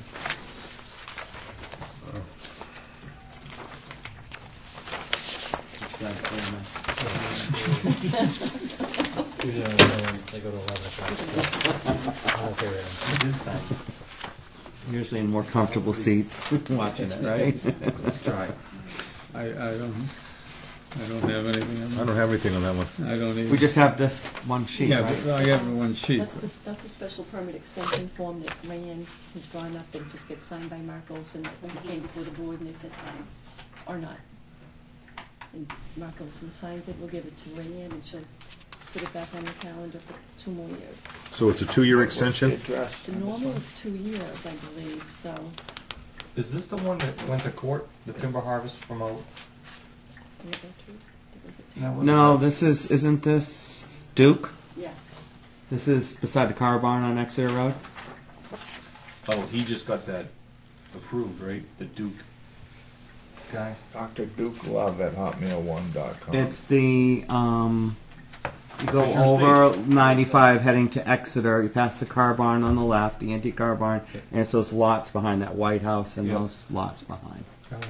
Usually in more comfortable seats watching it, right? I, I don't, I don't have anything on I that. don't have anything on that one. I don't We either. just have this one sheet, Yeah, right? but I have one sheet. That's the, that's the special permit extension form that Rayanne has drawn up, that just gets signed by Mark Olson when he came before the board, and they said, um, or not. And Mark Olson signs it, we'll give it to Rayanne, and she'll put it back on the calendar for two more years. So it's a two-year What's the extension? address? The normal is two years, I believe, so, is this the one that went to court, the timber harvest from out? was that true? Was it two? No, wasn't No, it? this is, isn't this Duke? Yes. This is beside the car barn on Exeter Road? Oh, he just got that approved, right? The Duke guy? Doctor Duke Love at hotmail one dot com. It's the, um, you go Commissioner over ninety-five heading to Exeter, you pass the car barn on the left, the antique car barn, and it's those lots behind that White House and Yeah. those lots behind.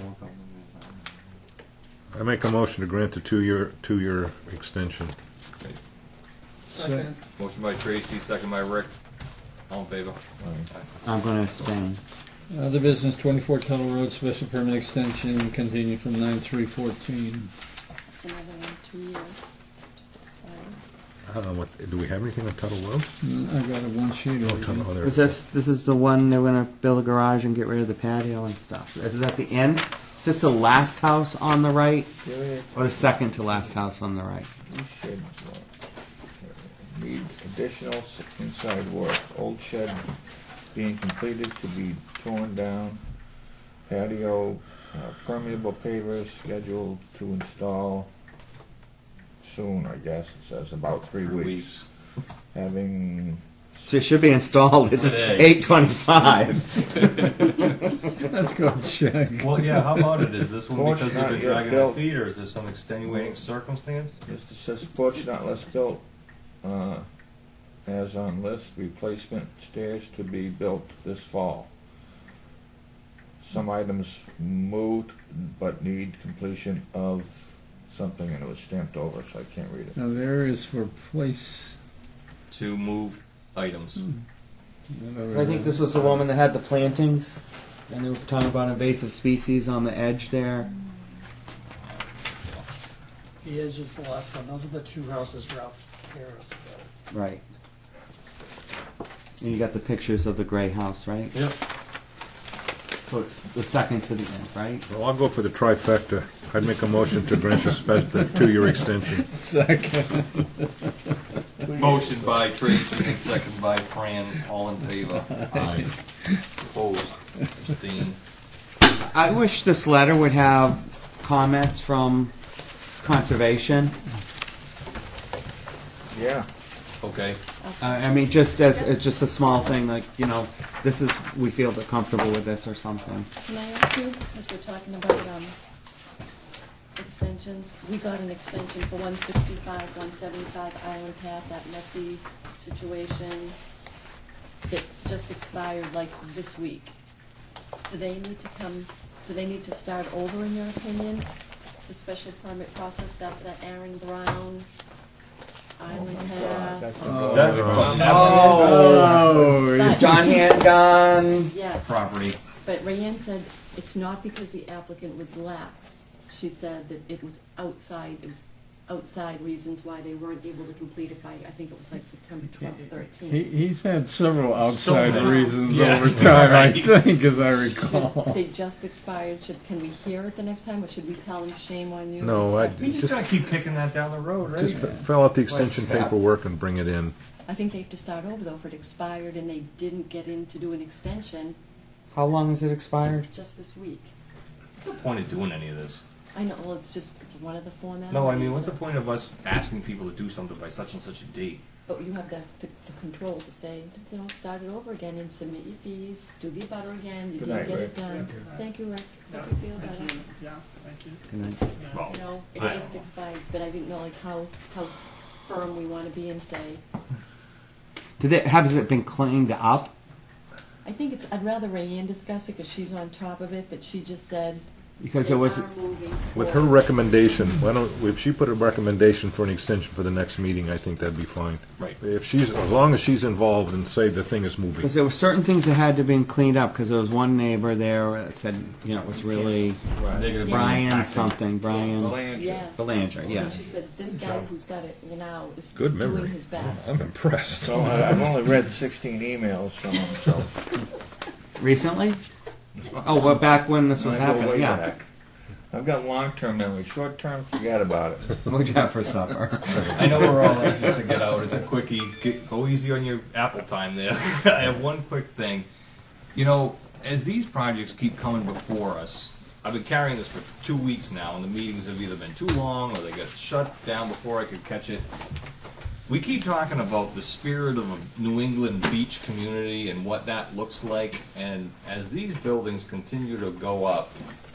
I make a motion to grant the two-year, two-year extension. Second. Motion by Tracy, second by Rick. All in favor? I'm gonna abstain. Other business, twenty-four Tuttle Road, special permit extension, continue from nine three fourteen. That's another one, two years, just expired. I don't know what, do we have anything on Tuttle Road? I got a one sheet No, over Tuttle, here. oh, there. Is this, this is the one they're gonna build a garage and get rid of the patio and stuff? Is that the end? Is this the last house on the right, or the second to last house on the right? New shed, uh, needs additional s- inside work. Old shed being completed to be torn down. Patio, uh, permeable pavers scheduled to install soon, I guess. It says about three Three weeks. Having, So it should be installed, it's Today. eight twenty-five. Let's go check. Well, yeah, how about it? Is this one Porch because not they've been yet dragging their built. feet, or is there some extenuating circumstance? Mister says porch not less built, uh, as on list, replacement stairs to be built this fall. Some items moved but need completion of something and it was stamped over, so I can't read it. Now, there is for place. To move items. whatever So I think it this is. was the woman that had the plantings, and they were talking about invasive species on the edge there. The edge is the last one. Those are the two houses Ralph Harris built. Right. And you got the pictures of the gray house, right? Yep. So it's the second to the end, right? Well, I'll go for the trifecta. I'd make a motion to grant the spe- the two-year extension. Second. Motion by Tracy and second by Fran, all in favor. Aye. Opposed, abstained. I wish this letter would have comments from conservation. Yeah. Okay. Uh, I mean, just as, it's just a small thing, like, you know, this is, we feel they're comfortable with this or something. Can I ask you, since we're talking about, um, extensions, we got an extension for one sixty-five, one seventy-five Island Path, that messy situation that just expired like this week. Do they need to come, do they need to start over in your opinion? The special permit process, that's at Aaron Brown, Island Path. Oh, But- John Handgun. Yes. Property. But Rayanne said it's not because the applicant was lax. She said that it was outside, it was outside reasons why they weren't able to complete it by, I think it was like September twelfth, he, thirteenth. he's had several outside many. reasons Yeah. over time, I Right. think, as I recall. They just expired. Should, can we hear it the next time, or should we tell them shame on you? No, I We just gotta keep kicking that down the road, right? just fill out the extension What's that? paperwork and bring it in. I think they have to start over though, if it expired and they didn't get in to do an extension How long has it expired? just this week. What's the point of doing any of this? I know, well, it's just, it's one of the formalities. No, I mean, what's the point of us asking people to do something by such and such a date? But you have the, the, the control to say, you know, start it over again and submit your fees, do the abutter again, you Good didn't night, get Rick. it done. Thank you, Rick. Hope you feel better. Yeah, thank you. Good night. Well, You know, it I- just expired, but I didn't know like how, how firm we wanna be and say, Did it, has it been cleaned up? I think it's, I'd rather Rayanne discuss it, cause she's on top of it, but she just said Because they it was, are moving With her forward. recommendation, why don't, if she put a recommendation for an extension for the next meeting, I think that'd be fine. Right. If she's, as long as she's involved and say the thing is moving. because there were certain things that had to be cleaned up, because there was one neighbor there that said, you know, it was really Negative Brian impacting. something, Brian. Belanger. Yes. Belanger, So she yes. said, this guy who's got it now is Good doing memory. his best. I'm impressed. So I- I've only read sixteen emails from him, so. Recently? Oh, well, back when this was I go happening, way yeah. back. I've got long-term memory, short-term, forget about it. What'd you have for supper? I know we're all anxious to get out. It's a quickie. Get, go easy on your Apple time there. I have one quick thing. You know, as these projects keep coming before us, I've been carrying this for two weeks now, and the meetings have either been too long or they got shut down before I could catch it. We keep talking about the spirit of a New England beach community and what that looks like, and as these buildings continue to go up,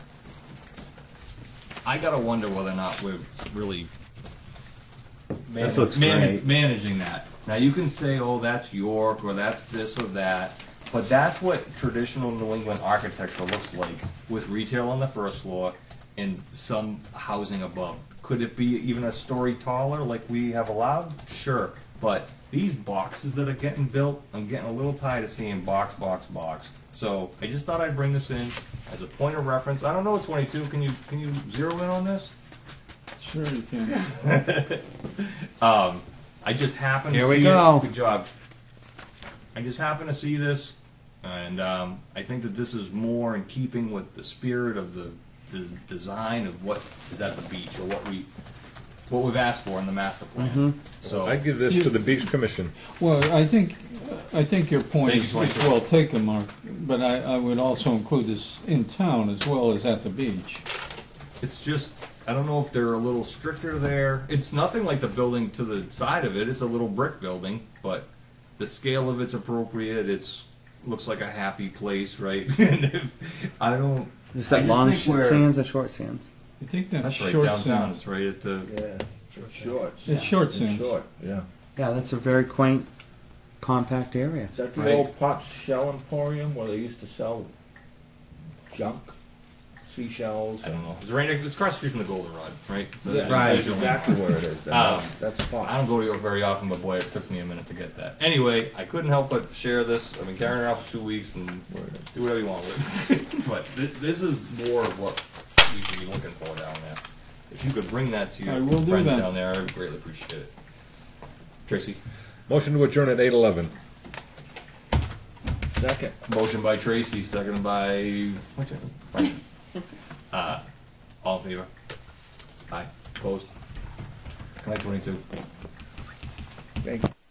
I gotta wonder whether or not we're really This looks man- great. managing that. Now, you can say, oh, that's York, or that's this or that, but that's what traditional New England architecture looks like, with retail on the first floor and some housing above. Could it be even a story taller like we have allowed? Sure, but these boxes that are getting built, I'm getting a little tired of seeing box, box, box. So I just thought I'd bring this in as a point of reference. I don't know, twenty-two, can you, can you zero in on this? Sure you can. Um, I just happened to Here see we go. it. Good job. I just happened to see this, and um, I think that this is more in keeping with the spirit of the, the design of what is at the beach, or what we, what we've asked for in the master plan. Mm-hmm. So I give this to the Beach Commission. Well, I think, I think your point Thank is you, is twenty-two. well taken, Mark, but I, I would also include this in town as well as at the beach. it's just, I don't know if they're a little stricter there. It's nothing like the building to the side of it. It's a little brick building, but the scale of it's appropriate. It's looks like a happy place, right? And if, I don't. Is I that just long think we're- sands or short sands? I think that's That's right short downtown. sands. It's right at the. Yeah, shorts. It's short It's sands. short, yeah. Yeah, that's a very quaint, compact area. Is that Right. the old Pop's Shell Emporium where they used to sell junk? seashells. I don't know. It's right next, it's across the street from the Goldenrod, right? So Yeah, that's Right, usually- exactly where it is. And Um, That's, that's I fine. don't go to York very often, but boy, it took me a minute to get that. Anyway, I couldn't help but share this. I've been carrying it around for two weeks and do whatever you want with it. But thi- this is more of what we should be looking for down there. If you could bring that to I your will do friends that. down there, I would greatly appreciate it. Tracy? Motion to adjourn at eight eleven. Second. Motion by Tracy, seconded by, what's your name? Frank. Uh, all in favor? Aye. Opposed? Nine twenty-two. Thank you.